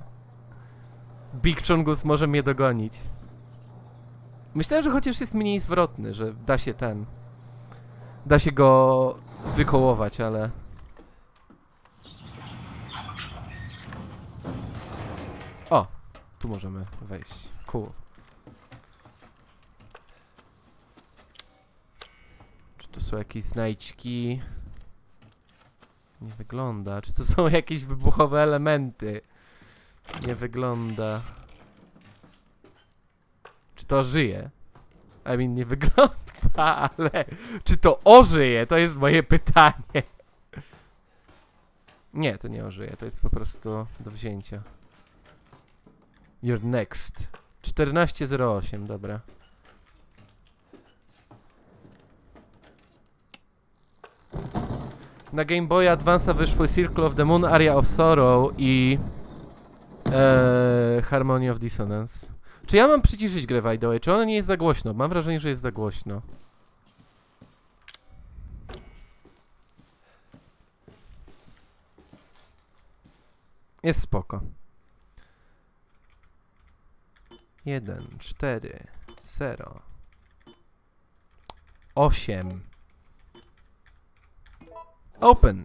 Big Chungus może mnie dogonić. Myślałem, że chociaż jest mniej zwrotny, że da się da się go wykołować, ale... O! Tu możemy wejść. Cool. Czy tu są jakieś znajdźki? Nie wygląda. Czy to są jakieś wybuchowe elementy? Nie wygląda. Czy to żyje? I mean, nie wygląda, ale... Czy to ożyje? To jest moje pytanie. Nie, to nie ożyje. To jest po prostu do wzięcia. You're next. 14:08, dobra. Na Game Boy Advance'a wyszły Circle of the Moon, Aria of Sorrow i... Harmony of Dissonance. Czy ja mam przyciszyć grę, by the way? Czy ona nie jest za głośno? Mam wrażenie, że jest za głośno. Jest spoko. 1, 4, 0, 8. Open.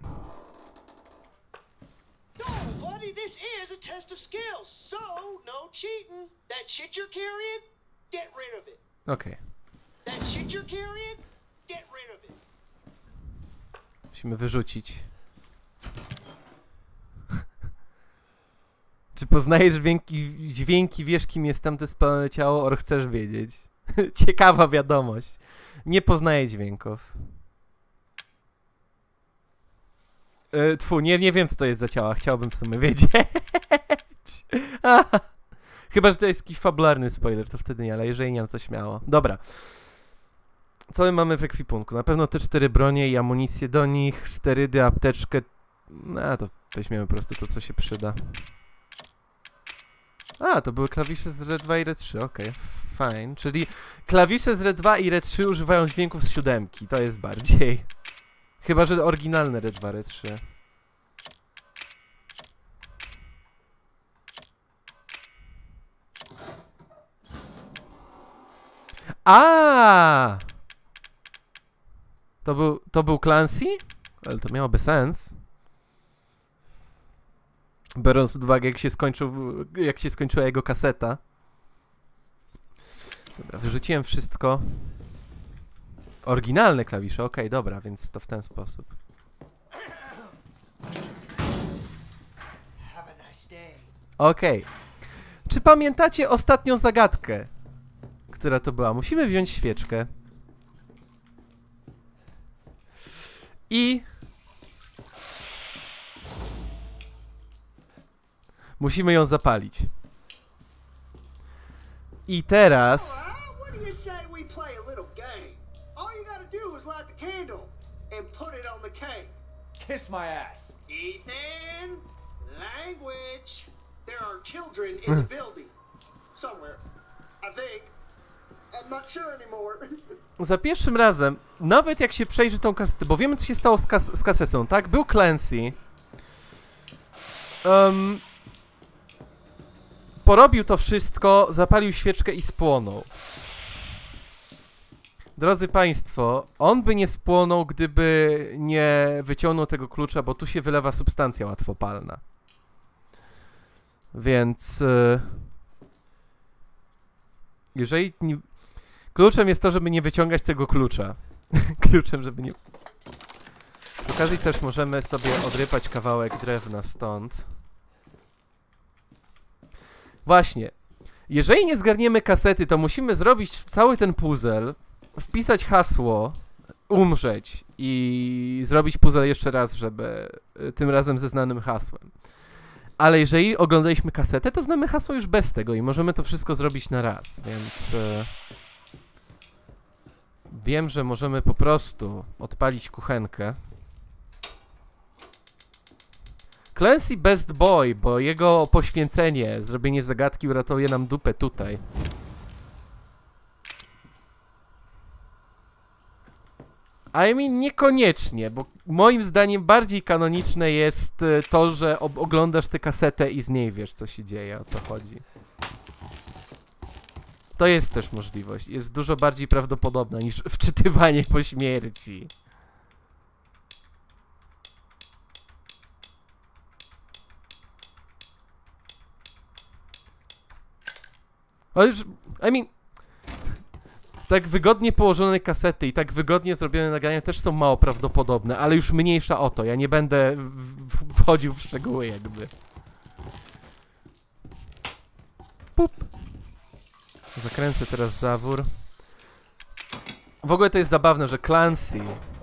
Buddy, this is a test of skills, so no cheating. That shit you're carrying, get rid of it. Okej. That shit you're carrying, get rid of it. Musimy wyrzucić. Czy poznajesz dźwięki, wiesz kim jest tamte spalone ciało, or chcesz wiedzieć? Ciekawa wiadomość. Nie poznaję dźwięków. Nie wiem co to jest za ciała, chciałbym w sumie wiedzieć. Chyba, że to jest jakiś fabularny spoiler, to wtedy nie, ale jeżeli nie, no to śmiało. Dobra. Co my mamy w ekwipunku? Na pewno te 4 bronie i amunicję do nich, sterydy, apteczkę. No to weźmiemy po prostu to, co się przyda. A, to były klawisze z R2 i R3, okej, fajnie. Czyli klawisze z R2 i R3 używają dźwięków z 7, to jest bardziej. Chyba, że oryginalne R2, R3. A! To był Clancy? Ale to miałoby sens. Biorąc pod uwagę, jak się skończyła jego kaseta. Dobra, wyrzuciłem wszystko. Oryginalne klawisze, okej, dobra, więc to w ten sposób. Okej. Czy pamiętacie ostatnią zagadkę, która to była? Musimy wziąć świeczkę. I... musimy ją zapalić. I teraz... What do you say we play a little game? All you gotta do is light the candle and put it on the cake. Kiss my ass. Ethan, language. There are children in the building. Somewhere. I think. I'm not sure anymore. Za pierwszym razem, nawet jak się przejrzy tą kasetę, bo wiemy co się stało z kasetą, tak? Był Clancy. Porobił to wszystko, zapalił świeczkę i spłonął. Drodzy Państwo, on by nie spłonął, gdyby nie wyciągnął tego klucza, bo tu się wylewa substancja łatwopalna. Więc... jeżeli... Nie, kluczem jest to, żeby nie wyciągać tego klucza. Kluczem, żeby nie... Z okazji też możemy sobie odrypać kawałek drewna stąd. Właśnie. Jeżeli nie zgarniemy kasety, to musimy zrobić cały ten puzzle, wpisać hasło, umrzeć i zrobić puzzle jeszcze raz, żeby tym razem ze znanym hasłem. Ale jeżeli oglądaliśmy kasetę, to znamy hasło już bez tego i możemy to wszystko zrobić na raz, więc... wiem, że możemy po prostu odpalić kuchenkę. Clancy Best Boy, bo jego poświęcenie, zrobienie zagadki uratuje nam dupę tutaj. I mean, niekoniecznie, bo moim zdaniem bardziej kanoniczne jest to, że oglądasz tę kasetę i z niej wiesz, co się dzieje, o co chodzi. To jest też możliwość. Jest dużo bardziej prawdopodobna niż wczytywanie po śmierci. Ale już, I mean, tak wygodnie położone kasety i tak wygodnie zrobione nagrania też są mało prawdopodobne, ale już mniejsza o to. Ja nie będę wchodził w szczegóły jakby. Pup. Zakręcę teraz zawór. W ogóle to jest zabawne, że Clancy...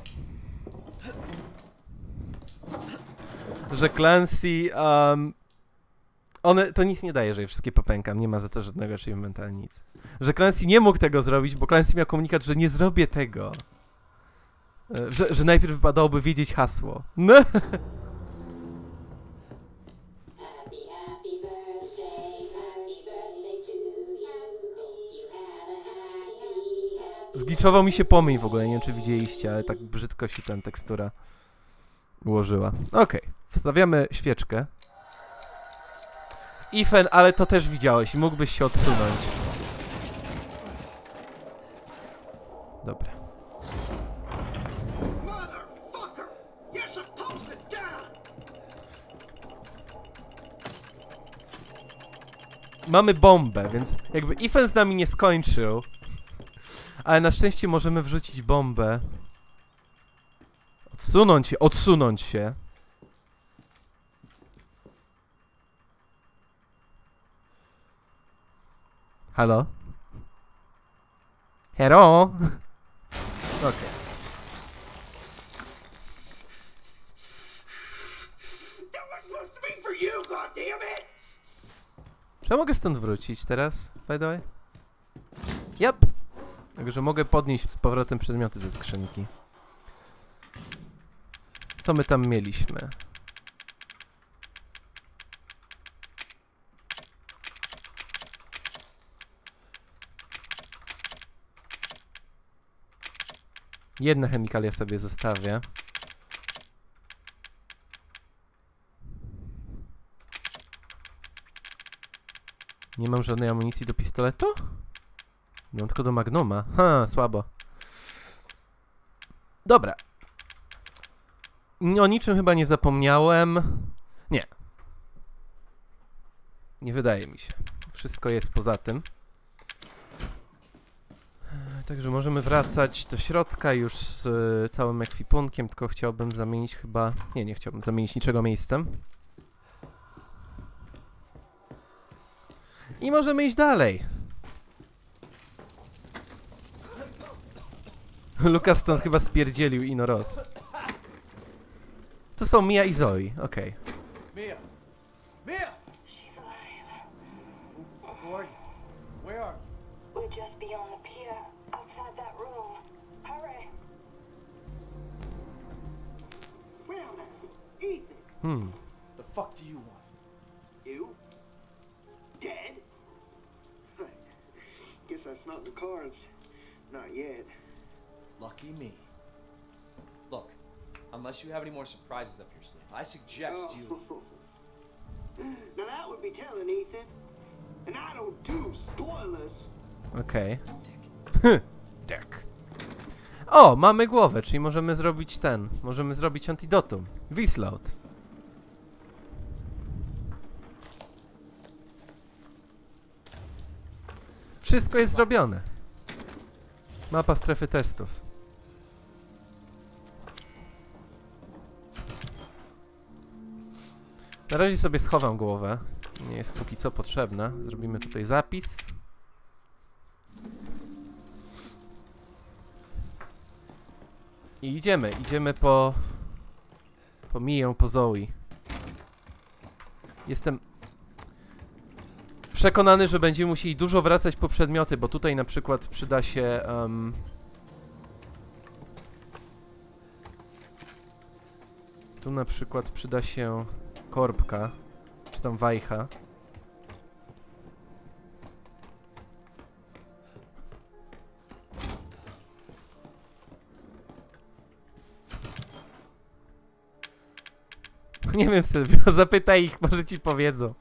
to nic nie daje, że je wszystkie popękam. Nie ma za to żadnego achievementa, ani nic. Że Clancy nie mógł tego zrobić, bo Clancy miał komunikat, że nie zrobię tego. Że najpierw wypadałoby wiedzieć hasło. No. Zgliczował mi się płomień w ogóle, nie wiem czy widzieliście, ale tak brzydko się ten tekstura ułożyła. Okej, wstawiamy świeczkę. Ethan, ale to też widziałeś i mógłbyś się odsunąć. Dobra. Mamy bombę, więc jakby Ethan z nami nie skończył. Ale na szczęście możemy wrzucić bombę. Odsunąć się. Halo? Hello? Okej. Czy ja mogę stąd wrócić teraz, by the way? Yep. Także mogę podnieść z powrotem przedmioty ze skrzynki. Co my tam mieliśmy? Jedne chemikalia sobie zostawię. Nie mam żadnej amunicji do pistoletu? No tylko do Magnuma. Ha, słabo. Dobra. O niczym chyba nie zapomniałem. Nie. Nie wydaje mi się. Wszystko jest poza tym. Także możemy wracać do środka już z całym ekwipunkiem, tylko chciałbym zamienić chyba... Nie chciałbym zamienić niczego miejscem. I możemy iść dalej. Lukas stąd chyba spierdzielił Ino Ross. To są Mia i Zoe, okej. Mia! Mia! She's alive. Oh boy. Where are you? just beyond the pier, outside that room. Hurry. Well now, Ethan. The fuck do you want? You? Dead? Guess that's not in the cards. Not yet. Lucky me. Look, unless you have any more surprises up your sleeve, I suggest you... Now that would be telling, Ethan. And I don't do spoilers. Okej. Tak. O, mamy głowę, czyli możemy zrobić ten. Możemy zrobić antidotum. Wislot. Wszystko jest zrobione. Mapa strefy testów. Na razie sobie schowam głowę. Nie jest póki co potrzebna. Zrobimy tutaj zapis. I idziemy po Mię, po Zoe. Jestem przekonany, że będziemy musieli dużo wracać po przedmioty, bo tutaj na przykład przyda się tu na przykład przyda się korbka, czy tam wajcha. Nie wiem, Sylwio, zapytaj ich, może ci powiedzą.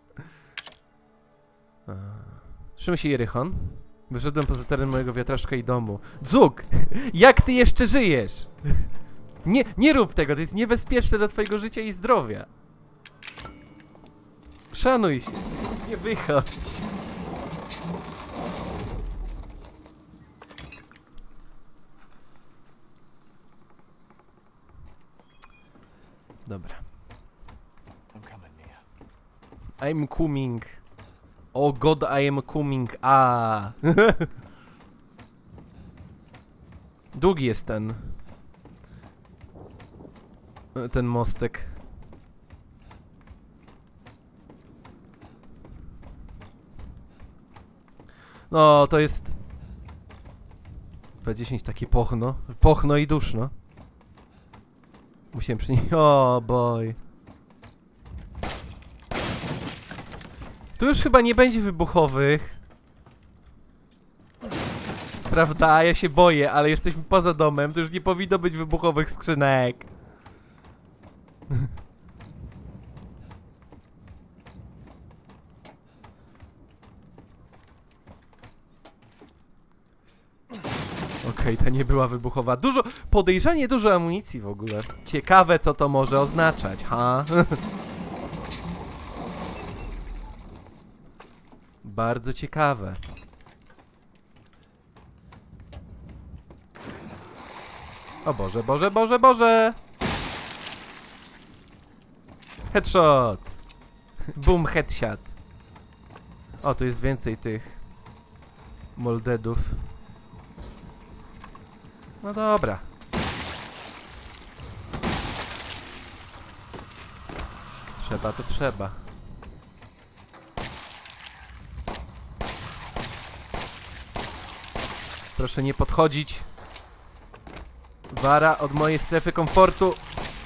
Trzymaj się, Jerychon. Wyszedłem poza teren mojego wiatraszka i domu. Dzuk! Jak ty jeszcze żyjesz? Nie rób tego, to jest niebezpieczne dla twojego życia i zdrowia. Szanuj się. Nie wychodź. Dobra. I'm coming. Oh God, I am coming. Długi jest ten mostek. No, to jest 2.10 takie pochno i duszno. Musiałem przynieść... O, boy. Tu już chyba nie będzie wybuchowych. Prawda? Ja się boję, ale jesteśmy poza domem. To już nie powinno być wybuchowych skrzynek. Okej, ta nie była wybuchowa. Podejrzanie dużo amunicji w ogóle. Ciekawe, co to może oznaczać, ha? Bardzo ciekawe. O Boże, Boże, Boże, Boże! Headshot! Boom, headshot. O, tu jest więcej tych moldedów. No dobra. Trzeba, to trzeba. Proszę nie podchodzić. Wara od mojej strefy komfortu.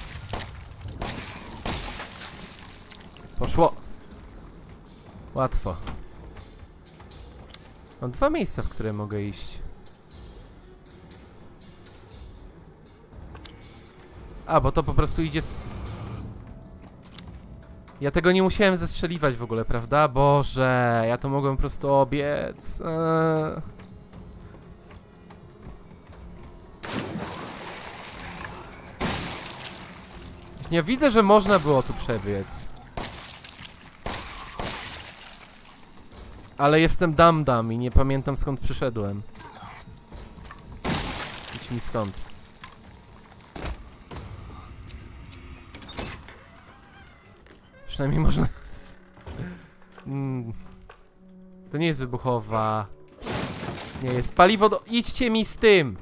Poszło. Łatwo. Mam 2 miejsca, w które mogę iść. A, bo to po prostu idzie z... Ja tego nie musiałem zestrzeliwać w ogóle, prawda? Boże, ja to mogłem po prostu obiec. Ja widzę, że można było tu przebiec. Ale jestem dam i nie pamiętam, skąd przyszedłem. Idź mi stąd. Przynajmniej można... To nie jest wybuchowa. Nie jest paliwo do... Idźcie mi z tym!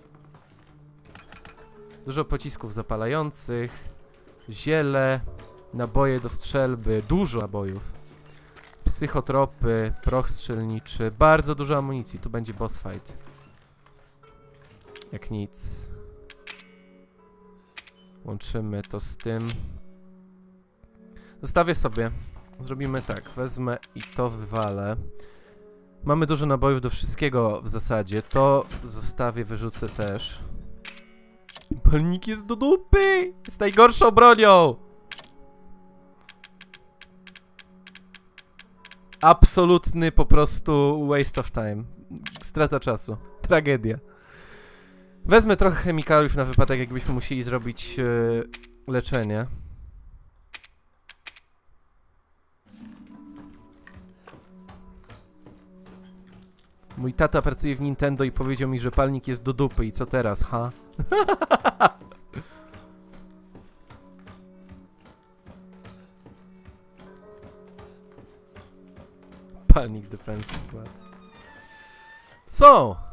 Dużo pocisków zapalających. Ziele. Naboje do strzelby. Dużo nabojów. Psychotropy, proch strzelniczy, bardzo dużo amunicji, tu będzie boss fight. Jak nic. Łączymy to z tym. Zostawię sobie. Zrobimy tak, wezmę i to wywalę. Mamy dużo nabojów do wszystkiego w zasadzie. To zostawię, wyrzucę też. Palnik jest do dupy! Jest najgorszą bronią! Absolutny po prostu waste of time. Strata czasu. Tragedia. Wezmę trochę chemikaliów na wypadek, jakbyśmy musieli zrobić leczenie. Mój tata pracuje w Nintendo i powiedział mi, że palnik jest do dupy. I co teraz, ha? Palnik Defense Squad. Co?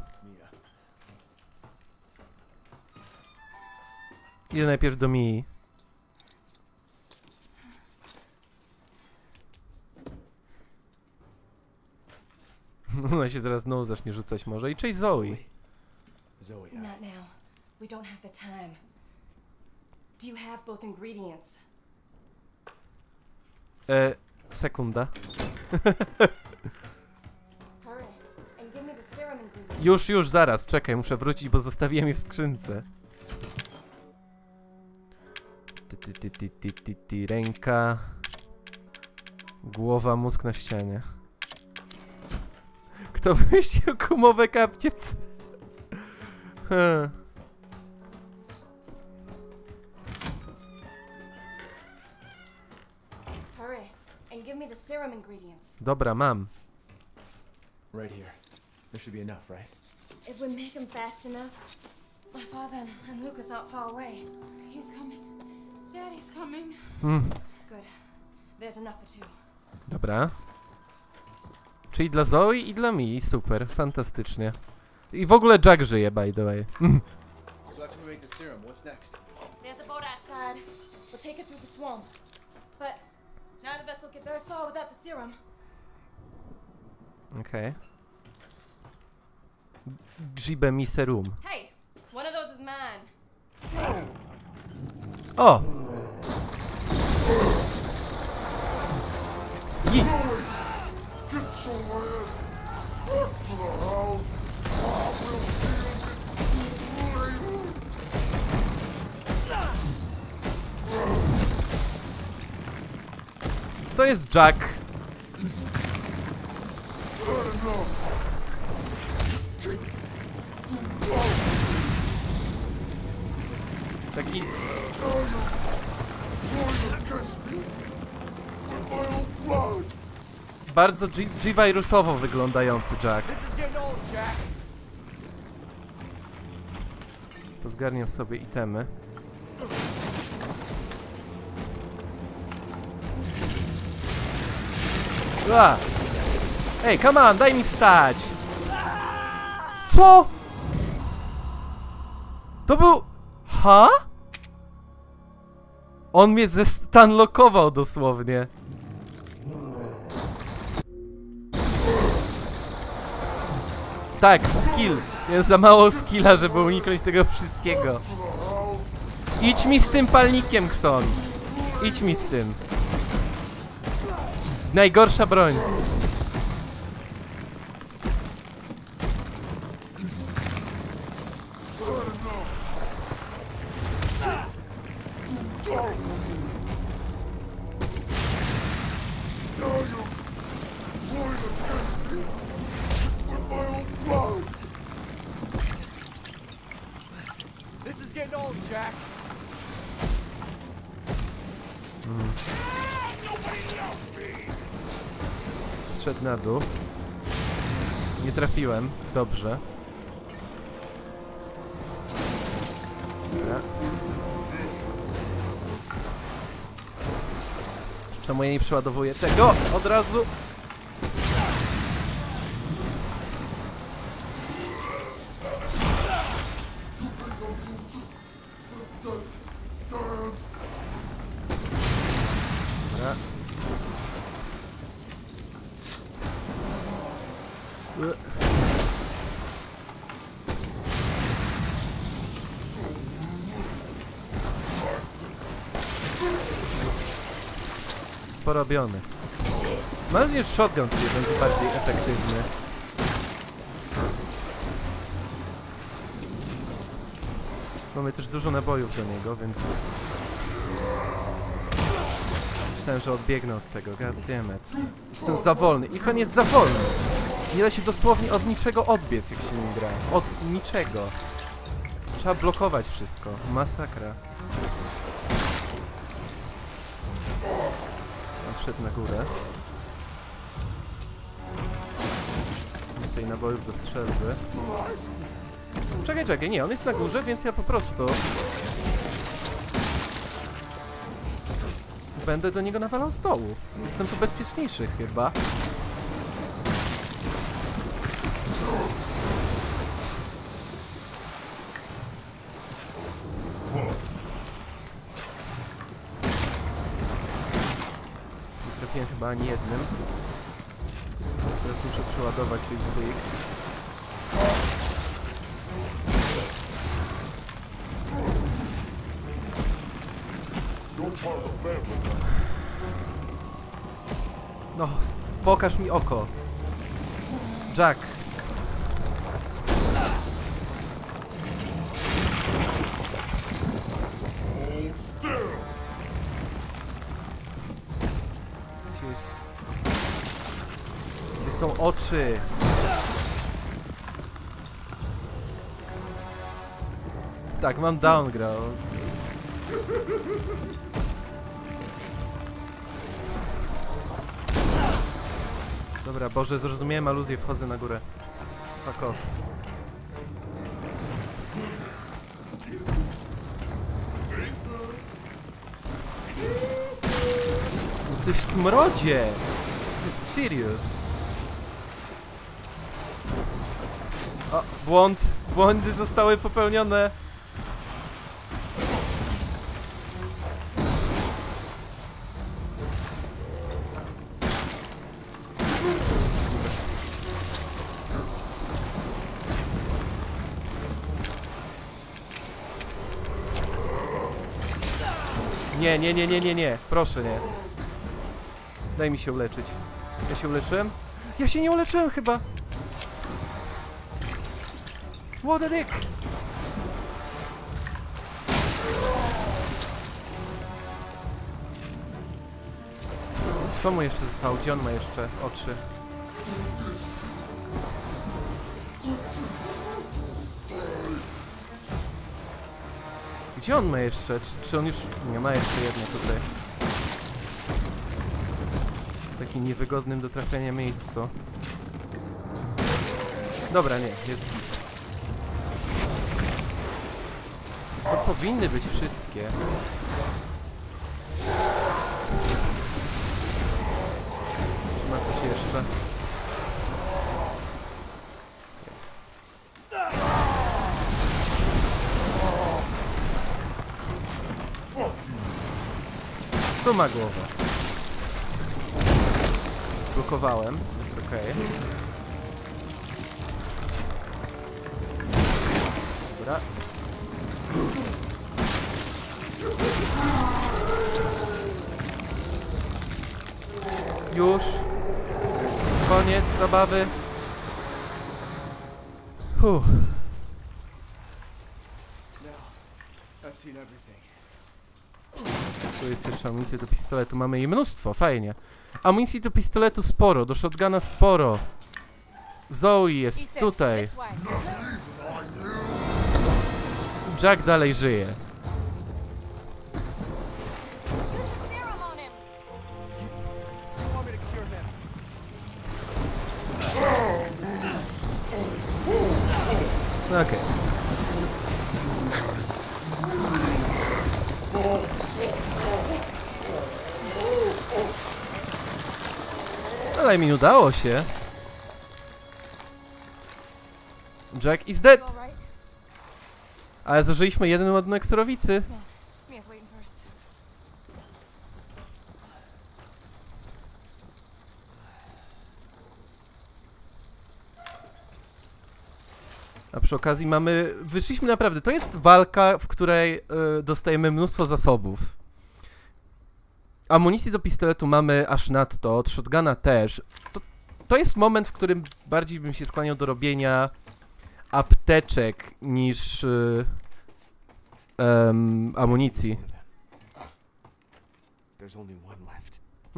Idę najpierw do Mii. Ona się zaraz znowu zacznie rzucać może. I cześć Zoe. Not now. We don't have the time. Do you have both ingredients? Sekunda. Hurry and give me the serum ingredients. Już, zaraz. Czekaj, muszę wrócić, bo zostawiłem je w skrzynce. Ręka. Głowa, mózg na ścianie. Kto wyścił gumowe kapcie? Hurry and give me the serum ingredients. Dobra, mam. Right here. There should be enough, right? If we make him fast enough, my father and Lucas aren't far away. He's coming. Daddy's coming. Good. There's enough for two. Dobra. Czyli dla Zoe i dla Mii. Super, fantastycznie. I w ogóle Jack żyje, by the way. So after we make the serum, what's next? There's a boat outside. We'll take it through the swamp. But none of us will get very far without the serum. Okej. Gibe mi serum. Hey, one of those is mine. O! Git! To jest Jack. Taki... Bardzo G-wirusowo wyglądający Jack. Pozgarniam sobie itemy. Ej, come on, daj mi wstać! Co? To był... Ha? On mnie zestanlokował dosłownie. Tak, skill. Jest za mało skilla, żeby uniknąć tego wszystkiego. Idź mi z tym palnikiem, Xon. Idź mi z tym. Najgorsza broń. This is getting old, Jack. Zszedł na dół. Nie trafiłem. Dobrze. Dobra. Czemu ja nie przeładowuję tego od razu? Dobra. porobiony. Mam nadzieję, że shotgun tutaj będzie bardziej efektywny. Mamy też dużo nabojów do niego, więc... Myślałem, że odbiegnę od tego. God damn it. Jestem za wolny. Ethan jest za wolny. Nie da się dosłownie od niczego odbiec, jak się nim gra. Od niczego. Trzeba blokować wszystko. Masakra. On szedł na górę. Więcej nabojów do strzelby. Czekaj, nie, on jest na górze, więc ja po prostu... Będę do niego nawalał z dołu. Jestem tu bezpieczniejszy chyba. Nie trafiłem chyba ani jednym. Teraz muszę przeładować ich quick. No, pokaż mi oko. Jack. Gdzie jest? Gdzie są oczy? Tak, mam downgrade. Dobra, Boże, zrozumiałem aluzję, wchodzę na górę. Fuck off. Ty smrodzie! Jest serious. O, błąd! Błędy zostały popełnione! Nie, proszę nie. Daj mi się uleczyć. Ja się uleczyłem? Ja się nie uleczyłem chyba! What a dick! Co mu jeszcze zostało? Gdzie on ma jeszcze oczy? Gdzie on ma jeszcze? Czy on już... Nie, ma jeszcze jedno tutaj. W takim niewygodnym do trafienia miejscu. Dobra, nie, jest git. To powinny być wszystkie. Czy ma coś jeszcze? Tu ma głowę. Zblokowałem, jest okej. Dobra. Już. Koniec zabawy. Tu jest jeszcze amunicja do pistoletu. Mamy jej mnóstwo, fajnie. Amunicji do pistoletu sporo, do shotguna sporo. Zoe jest tutaj. Jack dalej żyje. Okej. Ale mi udało się. Jack is dead. Ale zużyliśmy jeden ładunek surowicy. A przy okazji mamy... Wyszliśmy naprawdę... To jest walka, w której dostajemy mnóstwo zasobów. Amunicji do pistoletu mamy aż nadto, od shotguna też. To jest moment, w którym bardziej bym się skłaniał do robienia apteczek niż amunicji. There's only one left.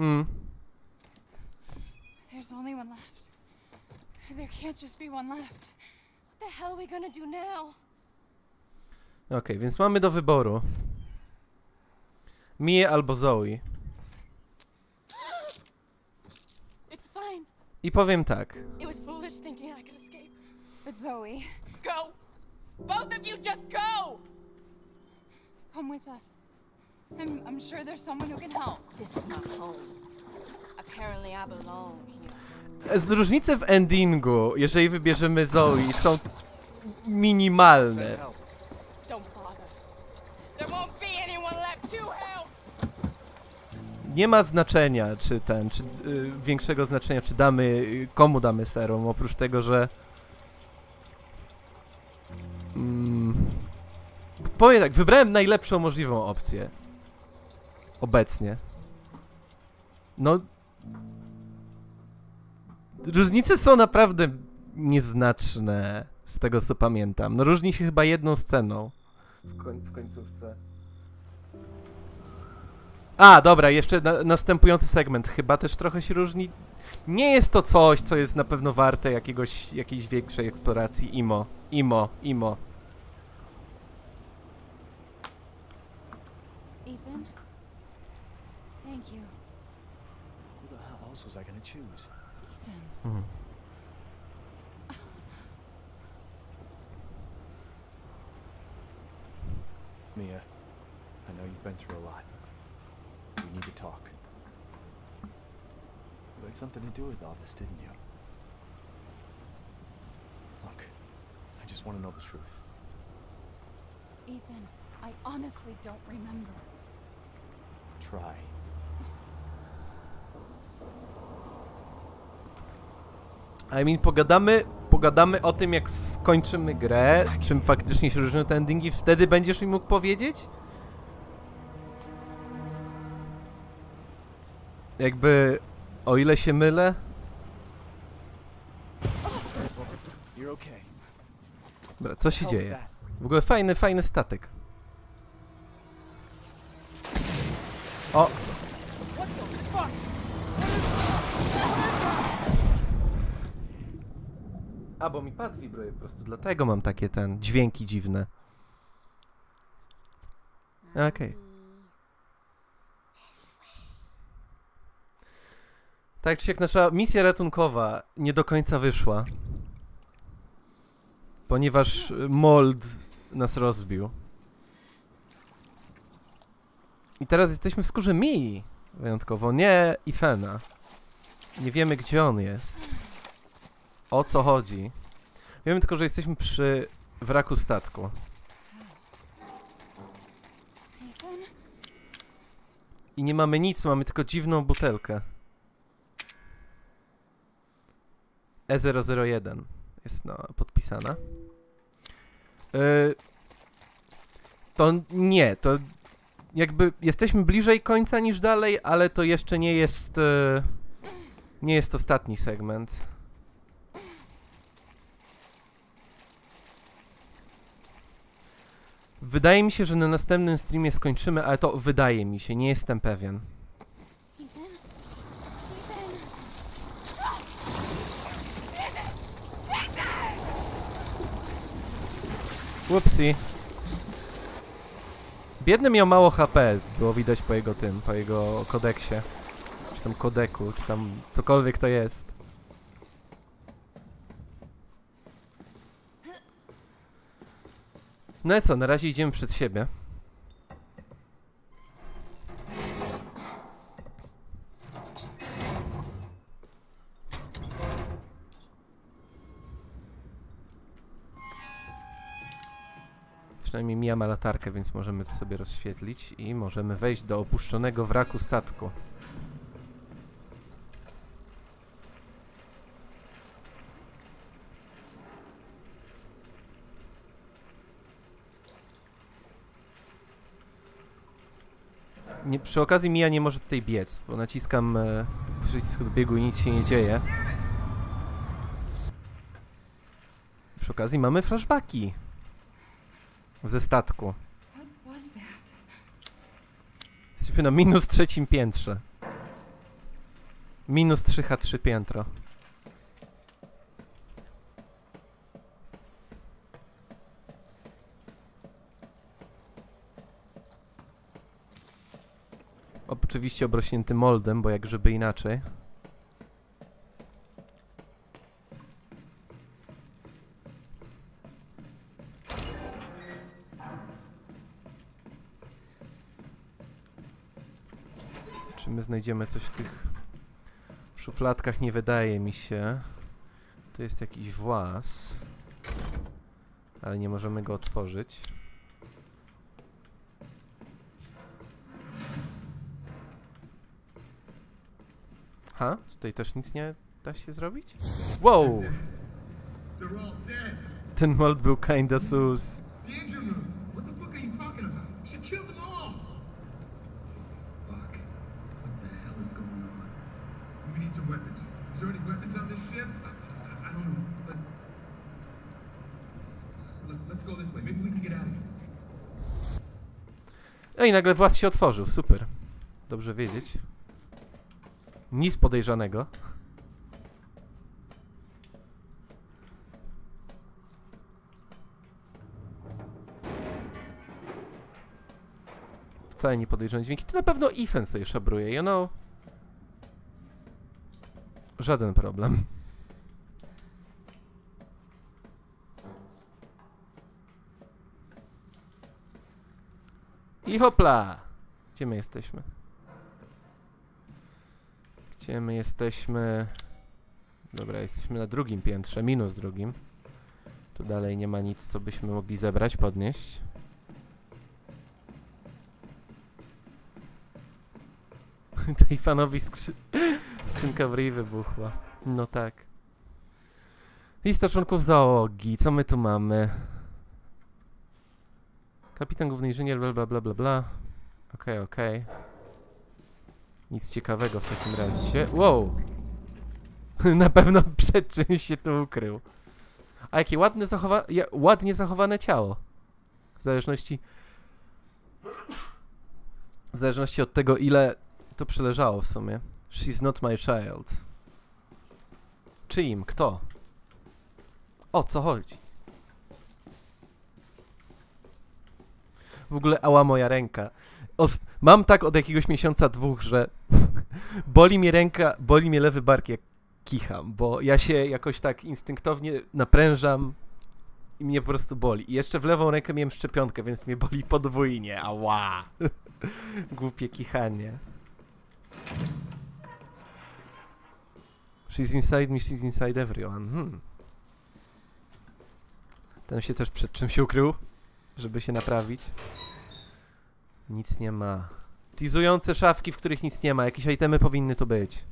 There's only one left. There can't just be one left. What the hell are we gonna do now? Okej, więc mamy do wyboru Mię albo Zoe. It's fine. I powiem tak. It was foolish thinking I could escape. But Zoe, go! Both of you just go! Come with us. I'm sure there's someone who can help. This is not home. Apparently I belong here. Z różnice w endingu, jeżeli wybierzemy Zoe, są minimalne. Don't bother. There won't be anyone left to help. Nie ma znaczenia, czy większego znaczenia, czy damy, komu damy serum, oprócz tego, że powiem tak, wybrałem najlepszą możliwą opcję. Obecnie. No, różnice są naprawdę nieznaczne, z tego co pamiętam. No różni się chyba jedną sceną w końcówce. A, dobra, jeszcze następujący segment chyba też trochę się różni. Nie jest to coś, co jest na pewno warte jakiejś większej eksploracji. Imo. Ethan, thank you. Who the hell else was I gonna choose? Ethan. Mia, I know you've been through a lot. We need to talk. You had something to do with all this, didn't you? Look, I just want to know the truth. Ethan, I honestly don't remember. Try. I mean, pogadamy o tym, jak skończymy grę, czym faktycznie się różnią te endingi, wtedy będziesz mi mógł powiedzieć? Jakby, o ile się mylę? You're okay. Dobra, co się dzieje? W ogóle fajny statek. O! A, bo mi pad wibruje po prostu, dlatego mam takie dźwięki dziwne. Okej. Tak czy siak nasza misja ratunkowa nie do końca wyszła. Ponieważ mold nas rozbił. I teraz jesteśmy w skórze Mii. Wyjątkowo, nie Ethana. Nie wiemy, gdzie on jest. O co chodzi? Wiemy tylko, że jesteśmy przy wraku statku. I nie mamy nic, mamy tylko dziwną butelkę. E001 jest podpisana. To nie, to jakby jesteśmy bliżej końca niż dalej, ale to jeszcze nie jest nie jest ostatni segment. Wydaje mi się, że na następnym streamie skończymy, ale to wydaje mi się, nie jestem pewien. Upsi. Biedny miał mało HP, było widać po jego kodeksie. Czy tam kodeku, czy tam cokolwiek to jest. No i co, na razie idziemy przed siebie. Przynajmniej Mia ma latarkę, więc możemy to sobie rozświetlić i możemy wejść do opuszczonego wraku statku. Nie, przy okazji Mia nie może tutaj biec, bo naciskam przycisk do biegu i nic się nie dzieje. Przy okazji mamy flashbacki ze statku. Jesteśmy na -3 piętrze. -3H3 piętro. Oczywiście obrośnięty moldem, bo jak żeby inaczej. Czy my znajdziemy coś w tych szufladkach? Nie wydaje mi się. To jest jakiś włas. Ale nie możemy go otworzyć. Ha? Tutaj też nic nie da się zrobić? Wow! Ten mold był kinda sus. No i nagle włas się otworzył, super. Dobrze wiedzieć. Nic podejrzanego. Wcale nie podejrzane dźwięki. To na pewno Ethan sobie szabruje, you know. Żaden problem. I hopla! Gdzie my jesteśmy? Gdzie my jesteśmy? Dobra, jesteśmy na drugim piętrze, -2. Tu dalej nie ma nic, co byśmy mogli zebrać, podnieść. Tej fanowi skrzynka w ryj wybuchła. No tak. Lista członków załogi. Co my tu mamy? Kapitan, główny inżynier, bla bla bla bla bla. Okej, okej. Nic ciekawego w takim razie. Wow! Na pewno przed czymś się tu ukrył. A jakie ładnie zachowane ciało. W zależności od tego, ile to przeleżało w sumie. She's not my child. Czyim? Kto? O co chodzi? W ogóle ała moja ręka. Mam tak od jakiegoś miesiąca, 2, że boli mnie ręka, boli mnie lewy bark jak kicham, bo ja się jakoś tak instynktownie naprężam i mnie po prostu boli. I jeszcze w lewą rękę miałem szczepionkę, więc mnie boli podwójnie. Ała! Głupie kichanie. She's inside me, she's inside everyone. Ten się też przed czym się ukrył, żeby się naprawić. Nic nie ma. Teasujące szafki, w których nic nie ma. Jakieś itemy powinny tu być.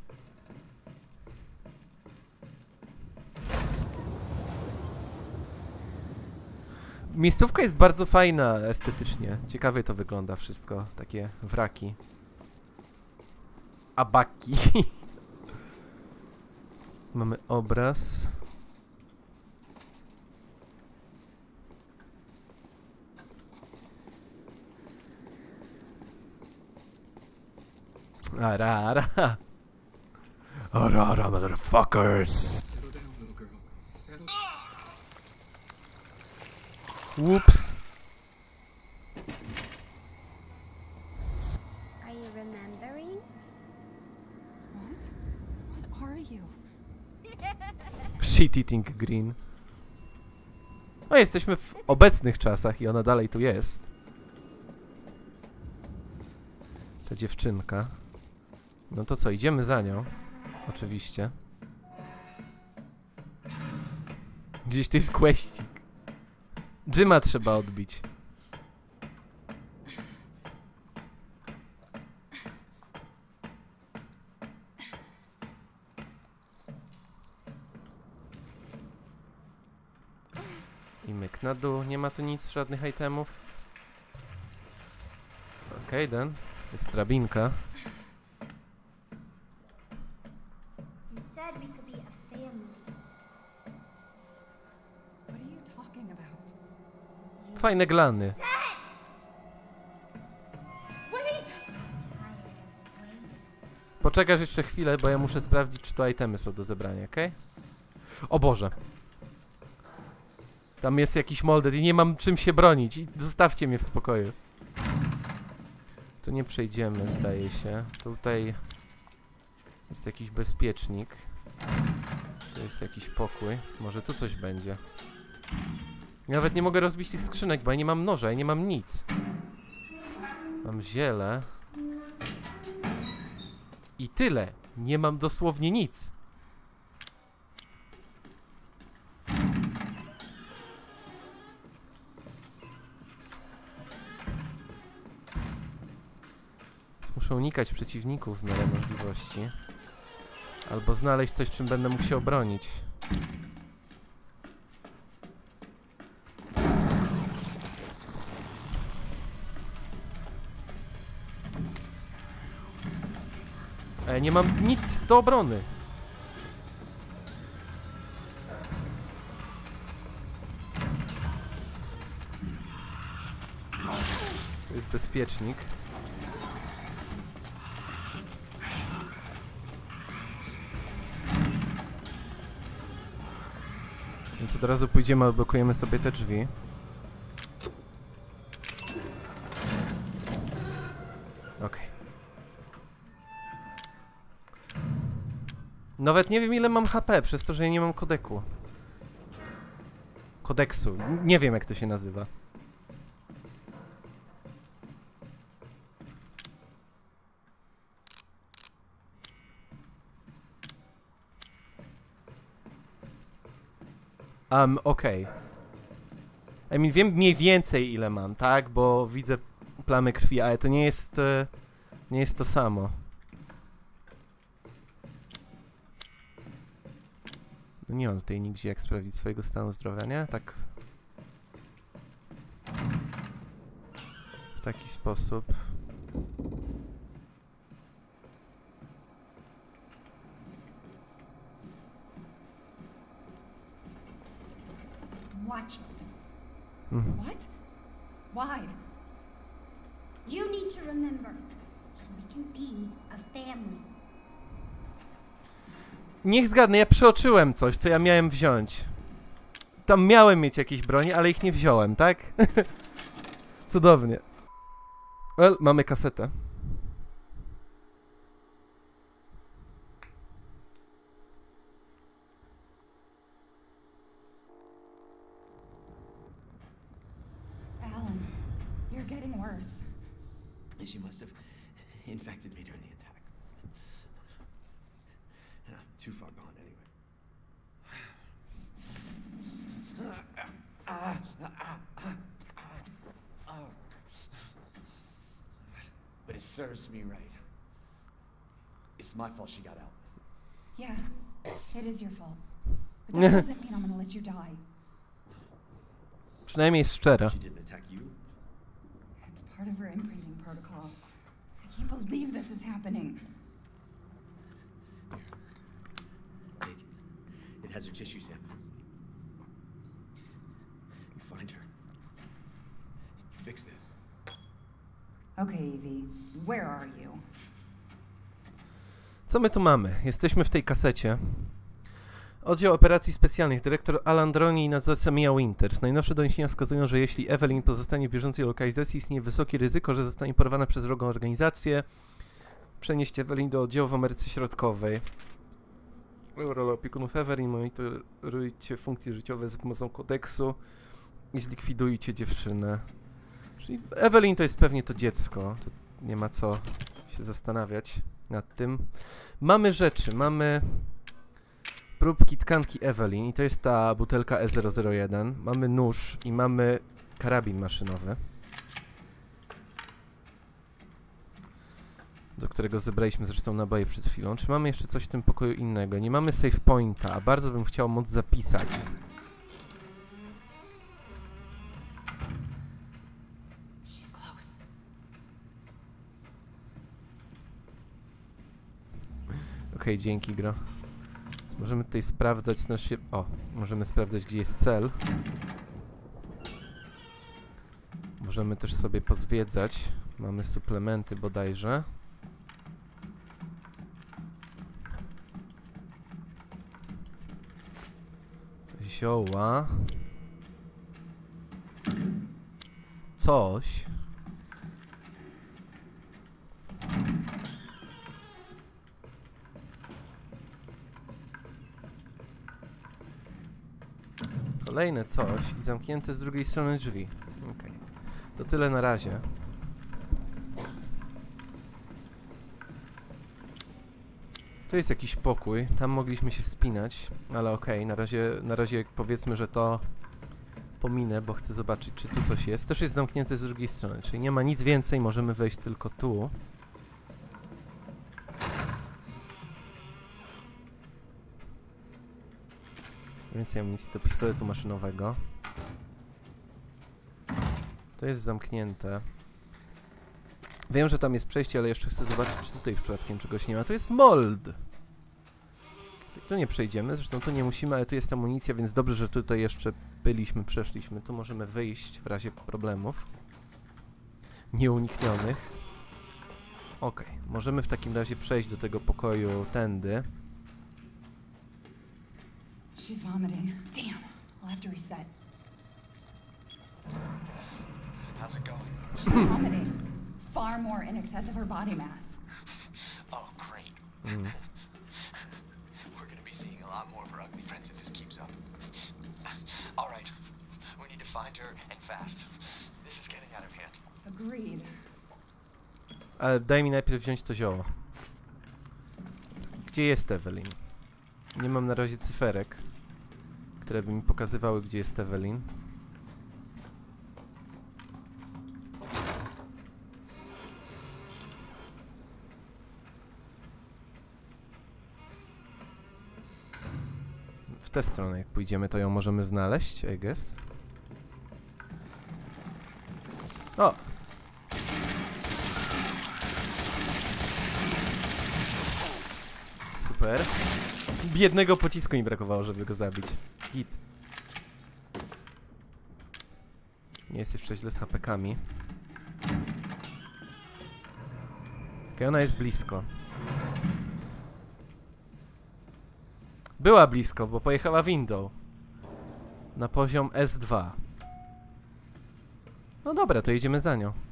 Miejscówka jest bardzo fajna estetycznie. Ciekawie to wygląda wszystko. Takie wraki. Abaki. Mamy obraz. Arara. Arara, motherfuckers. Whoops. Are you remembering? What are you? Shit eating green. No, jesteśmy w obecnych czasach i ona dalej tu jest. Ta dziewczynka. No to co, idziemy za nią. Oczywiście. Gdzieś tu jest questik. Jima trzeba odbić. I myk na dół. Nie ma tu nic, żadnych itemów. Okej, then. Jest drabinka. You said we could be a family. What are you talking about? Fajne glany. Wait! Poczekasz jeszcze chwilę, bo ja muszę sprawdzić, czy tu itemy są do zebrania, okej? O Boże. Tam jest jakiś moldet i nie mam czym się bronić. I zostawcie mnie w spokoju. Tu nie przejdziemy, zdaje się. Tutaj jest jakiś bezpiecznik. Tu jest jakiś pokój. Może tu coś będzie. Nawet nie mogę rozbić tych skrzynek, bo ja nie mam noża, ja nie mam nic. Mam ziele. I tyle. Nie mam dosłownie nic. Muszę unikać przeciwników w miarę możliwości. Albo znaleźć coś, czym będę mógł się obronić. Nie mam nic do obrony. To jest bezpiecznik. Więc od razu pójdziemy, odblokujemy sobie te drzwi. Okej. Nawet nie wiem, ile mam HP, przez to, że ja nie mam kodeku. Kodeksu. Nie wiem, jak to się nazywa. Okej. I mean, wiem mniej więcej, ile mam, tak? Bo widzę plamy krwi, ale to nie jest... nie jest to samo. No nie mam tutaj nigdzie jak sprawdzić swojego stanu zdrowia, nie? Tak. W taki sposób. Watch it. What? Why? You need to remember, so we can be a family. Niech zgadnę, ja przeoczyłem coś, co ja miałem wziąć. Tam miałem mieć jakieś broni, ale ich nie wziąłem, tak? Cudownie. Well, mamy kasetę. Alan, you're getting worse. She must have infected me during the attack. And I'm too far gone anyway. But it serves me right. It's my fault she got out. Yeah, it is your fault. But that doesn't mean I'm gonna let you die. Przynajmniej jest szczera. She didn't attack you. It's part of her imprinting protocol. I can't believe this is happening. Here. Take it. It has her tissue samples. You find her. You fix this. Okay, Evie, where are you? Co my tu mamy? Jesteśmy w tej kasecie. Oddział Operacji Specjalnych, dyrektor Alan Droni i nadzorca Mia Winters. Najnowsze doniesienia wskazują, że jeśli Evelyn pozostanie w bieżącej lokalizacji, istnieje wysokie ryzyko, że zostanie porwana przez wrogą organizację. Przenieść Evelyn do oddziału w Ameryce Środkowej. Rolę opiekunów Evelyn, monitorujcie funkcje życiowe za pomocą kodeksu i zlikwidujcie dziewczynę. Czyli Evelyn to jest pewnie to dziecko. To nie ma co się zastanawiać nad tym. Mamy rzeczy, mamy próbki tkanki Evelyn i to jest ta butelka E001. Mamy nóż i mamy karabin maszynowy, do którego zebraliśmy zresztą naboje przed chwilą. Czy mamy jeszcze coś w tym pokoju innego? Nie mamy save pointa, a bardzo bym chciał móc zapisać. Okej, dzięki, gro. Więc możemy tutaj sprawdzać, znaczy... O, możemy sprawdzać, gdzie jest cel. Możemy też sobie pozwiedzać. Mamy suplementy bodajże. Zioła. Coś. Kolejne coś i zamknięte z drugiej strony drzwi. Okej. To tyle na razie. Tu jest jakiś pokój, tam mogliśmy się wspinać, ale okej, na razie powiedzmy, że to pominę, bo chcę zobaczyć, czy tu coś jest. Też jest zamknięte z drugiej strony, czyli nie ma nic więcej, możemy wejść tylko tu. Więcej amunicji do pistoletu maszynowego. To jest zamknięte. Wiem, że tam jest przejście, ale jeszcze chcę zobaczyć, czy tutaj przypadkiem czegoś nie ma. To jest mold! Tu nie przejdziemy, zresztą tu nie musimy, ale tu jest amunicja, więc dobrze, że tutaj jeszcze byliśmy, przeszliśmy. Tu możemy wyjść w razie problemów nieuniknionych. Okej, możemy w takim razie przejść do tego pokoju tędy. She's vomiting. Damn, I'll have to reset. How's it going? She's vomiting. Far more in excess of her body mass. Oh, great. We're gonna be seeing a lot more of her ugly friends if this keeps up. All right, we need to find her and fast. This is getting out of hand. Agreed. Ale daj mi najpierw wziąć to zioło. Gdzie jest Evelyn? Nie mam na razie cyferek, które by mi pokazywały, gdzie jest Evelyn. W tę stronę, jak pójdziemy, to ją możemy znaleźć, I guess. O! Super. Biednego pocisku mi brakowało, żeby go zabić. Git. Nie jest jeszcze źle z HP-kami. Okej, ona jest blisko. Była blisko, bo pojechała windą. Na poziom S2. No dobra, to jedziemy za nią.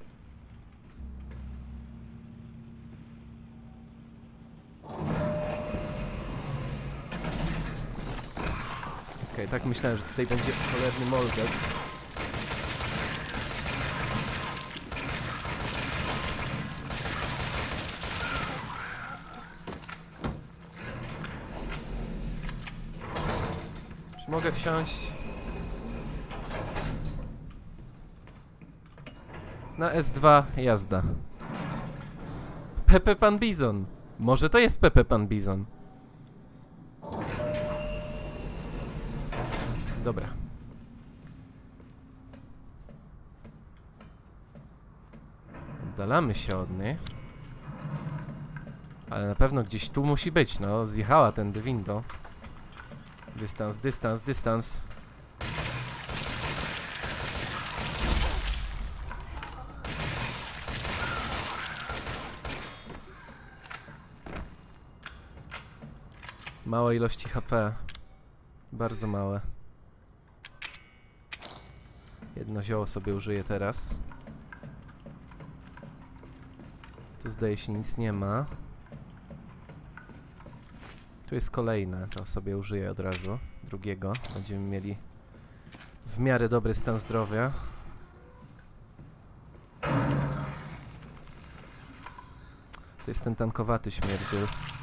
Okej, tak myślałem, że tutaj będzie cholerny moldet. Czy mogę wsiąść na S2 jazda? Pepe Pan Bizon. Może to jest Pepe Pan Bizon. Dobra. Oddalamy się od niej. Ale na pewno gdzieś tu musi być, no. Zjechała tędy windą. Dystans, dystans, dystans. Małe ilości HP. Bardzo małe. Jedno zioło sobie użyję teraz. Tu zdaje się nic nie ma. Tu jest kolejne, to sobie użyję od razu. Drugiego. Będziemy mieli w miarę dobry stan zdrowia. To jest ten tankowaty śmierdziel.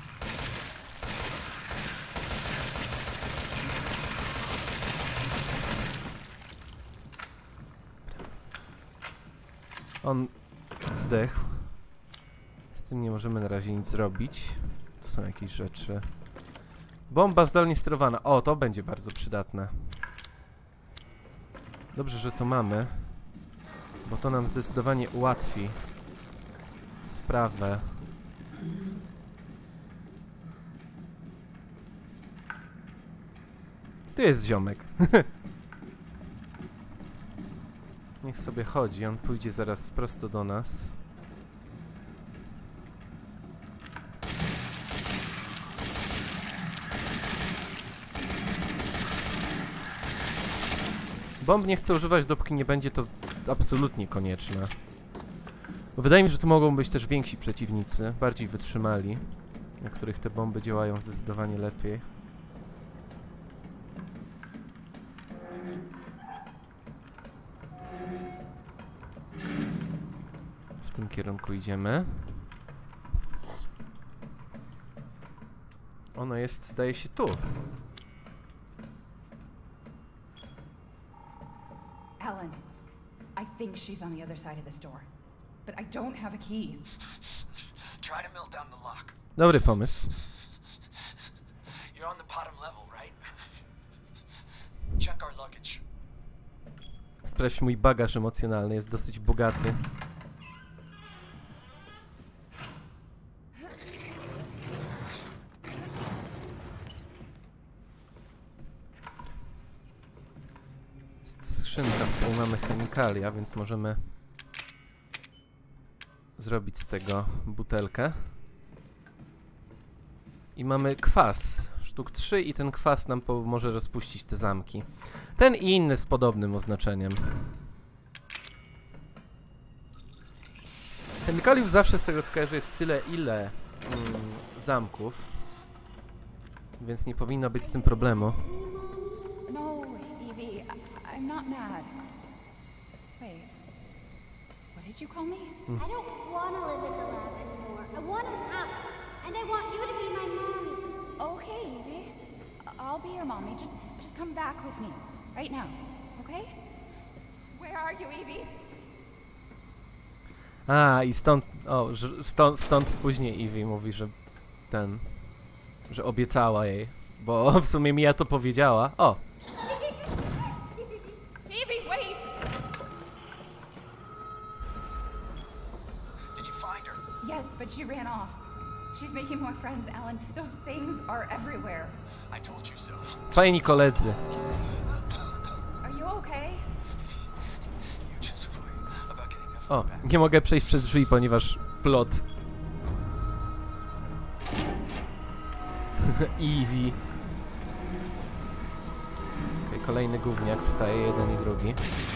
On zdechł. Z tym nie możemy na razie nic zrobić. Tu są jakieś rzeczy. Bomba zdalnie sterowana. O, to będzie bardzo przydatne. Dobrze, że to mamy. Bo to nam zdecydowanie ułatwi sprawę. Tu jest ziomek. Niech sobie chodzi, on pójdzie zaraz prosto do nas. Bomb nie chcę używać, dopóki nie będzie to absolutnie konieczne. Wydaje mi się, że tu mogą być też więksi przeciwnicy, bardziej wytrzymali, na których te bomby działają zdecydowanie lepiej. W tym kierunku idziemy. Ona jest, zdaje się, tu. Alan, I think she's on the other side of this door, but I don't have a key. Try to melt down the lock. Dobry pomysł. You're on the bottom level, right? Check our luggage. Sprawdź mój bagaż emocjonalny, jest dosyć bogaty. Jest skrzynka, w której mamy chemikalia, więc możemy zrobić z tego butelkę. I mamy kwas. Sztuk 3 i ten kwas nam pomoże rozpuścić te zamki. Ten i inny z podobnym oznaczeniem. Chemikaliów zawsze z tego co kojarzę jest tyle ile zamków. Więc nie powinno być z tym problemu. No, Evie, I'm not mad. Wait, what did you call me? I don't want to live in the lab anymore. I want a house. And I want you to be my mommy. Okay, Evie. I'll be your mommy. Just come back with me. Right now. Okay? Where are you, Evie? A, i stąd... O, stąd później Evie mówi, że że obiecała jej. Bo w sumie Mia to powiedziała. O! Evie, wait! Did you find her? Yes, but she ran off. She's making more friends, Alan. Those things are everywhere. I told you so. Fajni koledzy. Are you okay? You just worry about getting the O, back. nie mogę przejść przez drzwi, ponieważ plot. Evie. Okay, kolejny gówniak wstaje, jeden i drugi.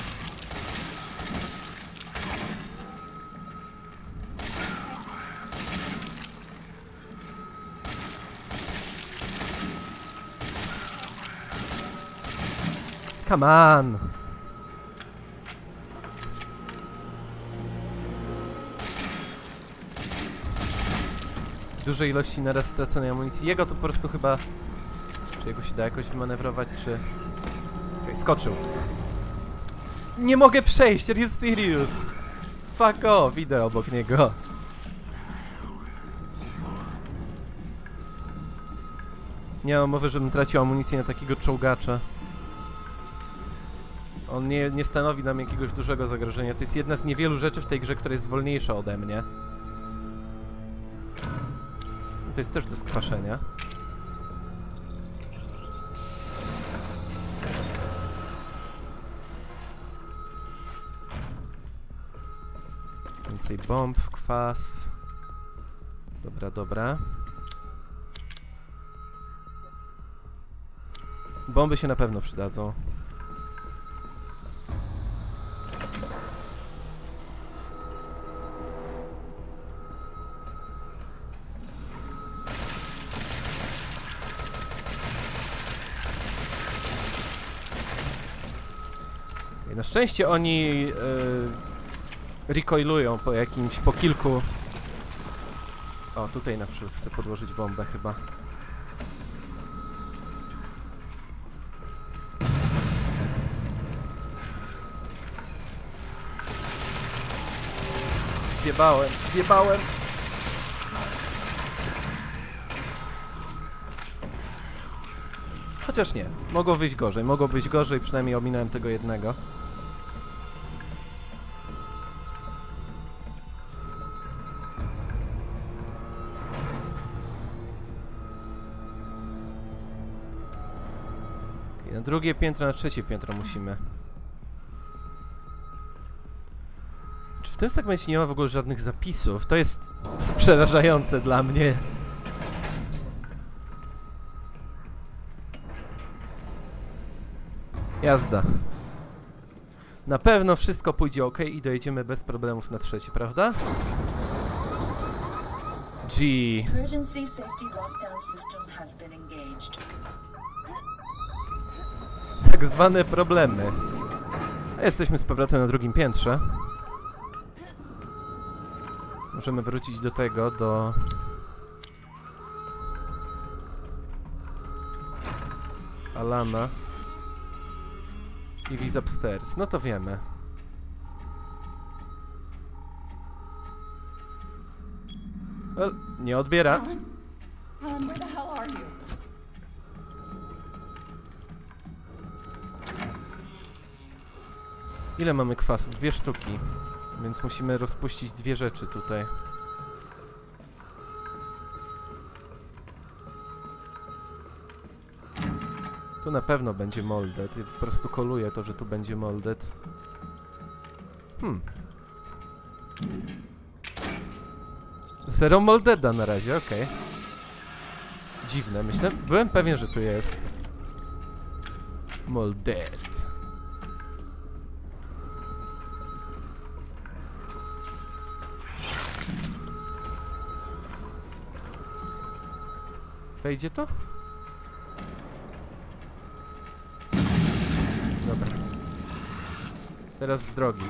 Come on! Duże ilości naraz straconej amunicji. Jego to po prostu chyba... Czy jego się da jakoś wymanewrować, czy... Okej, skoczył. Nie mogę przejść, are you serious? Fuck off, idę obok niego. Nie mam mowy, żebym tracił amunicję na takiego czołgacza. On nie stanowi nam jakiegoś dużego zagrożenia. To jest jedna z niewielu rzeczy w tej grze, która jest wolniejsza ode mnie. To jest też do skwaszenia. Więcej bomb, kwas. Dobra, dobra. Bomby się na pewno przydadzą. Na szczęście oni recoilują po kilku... O, tutaj na przykład chcę podłożyć bombę chyba. Zjebałem! Chociaż nie, mogło wyjść gorzej, przynajmniej ominąłem tego jednego. Na drugie piętro, na trzecie piętro musimy. Czy w tym segmencie nie ma w ogóle żadnych zapisów? To jest przerażające dla mnie. Jazda. Na pewno wszystko pójdzie ok i dojedziemy bez problemów na trzecie, prawda? G. Emergency safety lockdown system has been engaged. Tak zwane problemy. Jesteśmy z powrotem na drugim piętrze. Możemy wrócić do tego, do... Alana. I Liz upstairs. No to wiemy. Well, nie odbiera. Alan, where the hell are you? Ile mamy kwasu? 2 sztuki. Więc musimy rozpuścić 2 rzeczy tutaj. Tu na pewno będzie molded. Ja po prostu koluję to, że tu będzie molded. Zero moldeda na razie, okej. Dziwne, myślę. Byłem pewien, że tu jest molded. Wejdzie to? Dobra. Teraz z drogi.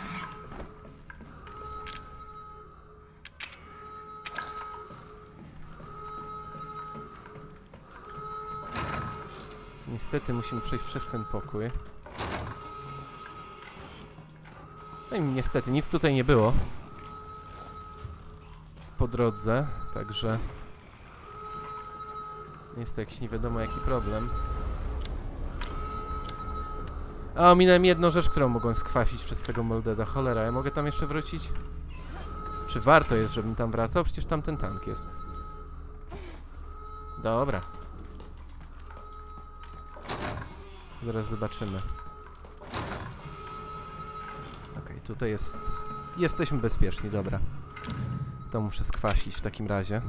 Niestety musimy przejść przez ten pokój. No i niestety nic tutaj nie było po drodze, także jest to jakiś nie wiadomo jaki problem. A, ominąłem jedną rzecz, którą mogłem skwasić przez tego moldeda. Cholera, ja mogę tam jeszcze wrócić? Czy warto jest, żebym tam wracał? Przecież tam ten tank jest. Dobra. Zaraz zobaczymy. Okej, tutaj jest... Jesteśmy bezpieczni, dobra. To muszę skwasić w takim razie.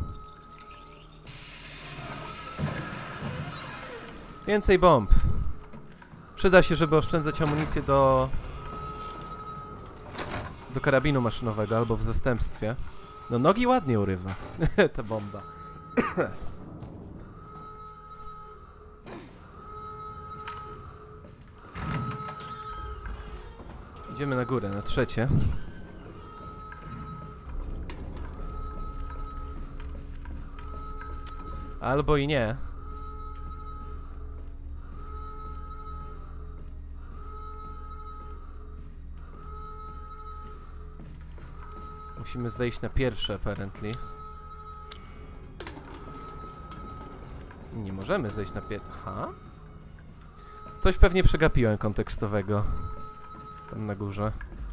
Więcej bomb. Przyda się, żeby oszczędzać amunicję do karabinu maszynowego albo w zastępstwie. No nogi ładnie urywa. Ta bomba. Idziemy na górę, na trzecie. Albo i nie. Musimy zejść na pierwsze, apparently. Nie możemy zejść na pierwsze. Aha. Coś pewnie przegapiłem kontekstowego. Tam na górze.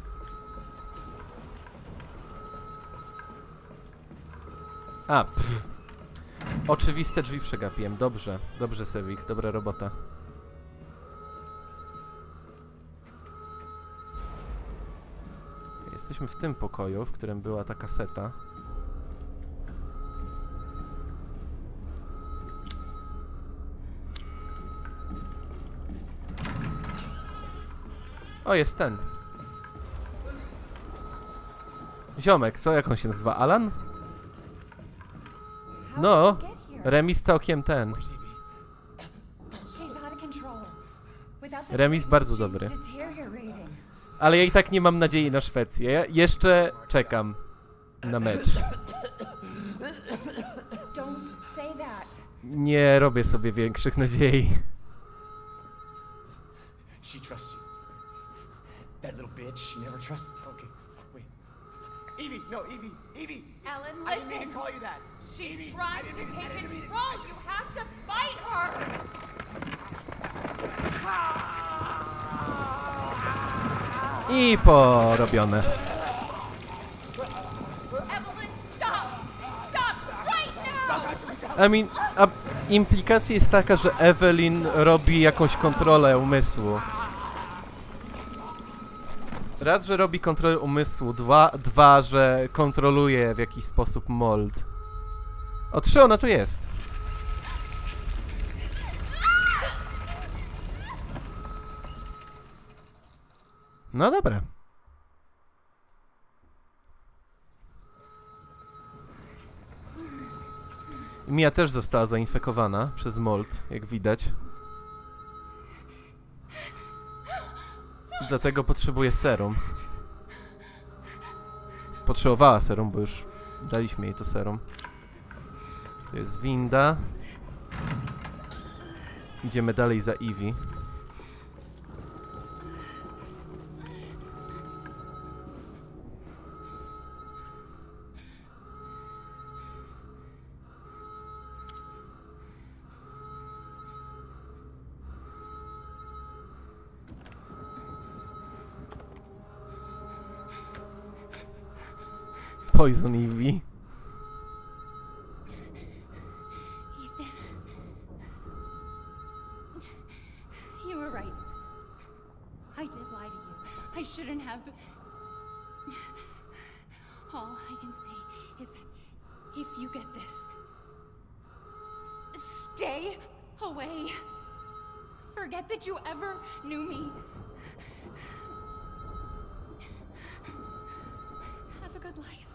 A, pff. Oczywiste drzwi przegapiłem. Dobrze. Dobrze, Sewik. Dobra robota. Jesteśmy w tym pokoju, w którym była ta kaseta. O, jest ten. Ziomek, co? Jak on się nazywa? Alan? No, remis całkiem ten. Remis bardzo dobry. Ale ja i tak nie mam nadziei na Szwecję. Ja jeszcze czekam na mecz. Nie robię sobie większych nadziei. She trusts you. That little bitch, she never trusted. Okay, wait. Evie, no, Evie. Alan, I didn't mean listen. to call you that. She's Evie, trying I to didn't mean take it. control. You have to fight her. I porobione. Evelyn, stop! Stop right now! I mean, implikacja jest taka, że Evelyn robi jakąś kontrolę umysłu. Raz, że robi kontrolę umysłu, dwa, że kontroluje w jakiś sposób Mold. O, 3, ona tu jest. No dobra. Mia też została zainfekowana przez Mold, jak widać. Dlatego potrzebuje serum. Potrzebowała serum, bo już daliśmy jej to serum. To jest winda. Idziemy dalej za Evie. Poison Evie. Ethan. You were right. I did lie to you. I shouldn't have. All I can say is that if you get this, stay away. Forget that you ever knew me. Have a good life.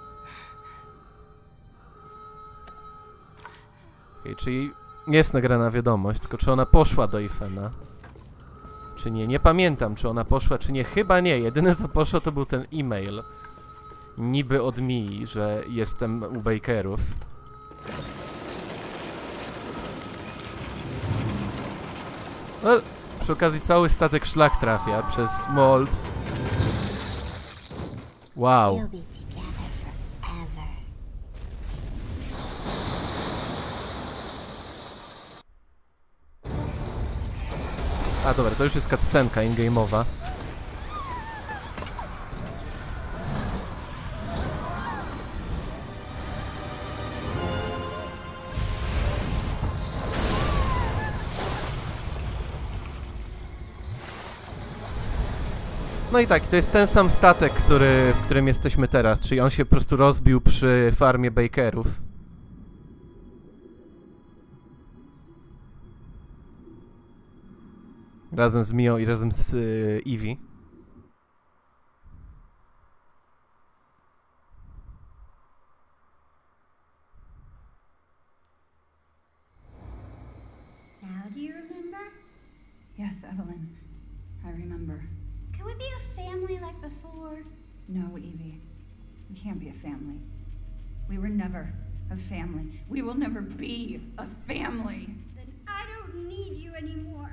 Okay, czyli jest nagrana wiadomość, tylko czy ona poszła do Ethana? Czy nie? Nie pamiętam, czy ona poszła, czy nie. Chyba nie. Jedyne co poszło, to był ten e-mail. Niby od Mii, że jestem u Bakerów. No, przy okazji cały statek szlak trafia przez Mold. Wow. A dobra, to już jest cutscenka in-game'owa. No i tak, to jest ten sam statek, w którym jesteśmy teraz, czyli on się po prostu rozbił przy farmie Bakerów. Razem z Mią i razem z Evie. Now do you remember? Yes, Evelyn. I remember. Can we be a family like before? No, Evie. We can't be a family. We were never a family. We will never be a family. Then I don't need you anymore.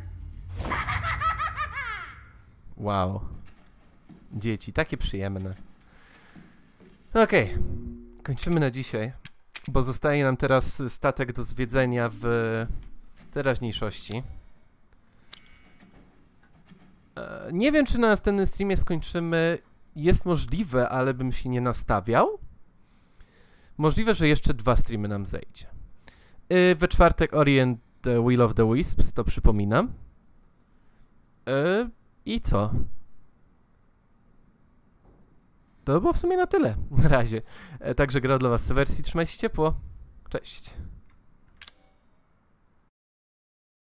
Wow. Dzieci, takie przyjemne. Okej. Kończymy na dzisiaj, bo zostaje nam teraz statek do zwiedzenia w teraźniejszości. Nie wiem, czy na następnym streamie skończymy. Jest możliwe, ale bym się nie nastawiał. Możliwe, że jeszcze 2 streamy nam zejdzie. We czwartek Ori and the Will of the Wisps, to przypominam. I co? To było w sumie na tyle. Na razie. Także gra dla was w wersji. Trzymajcie się ciepło. Cześć.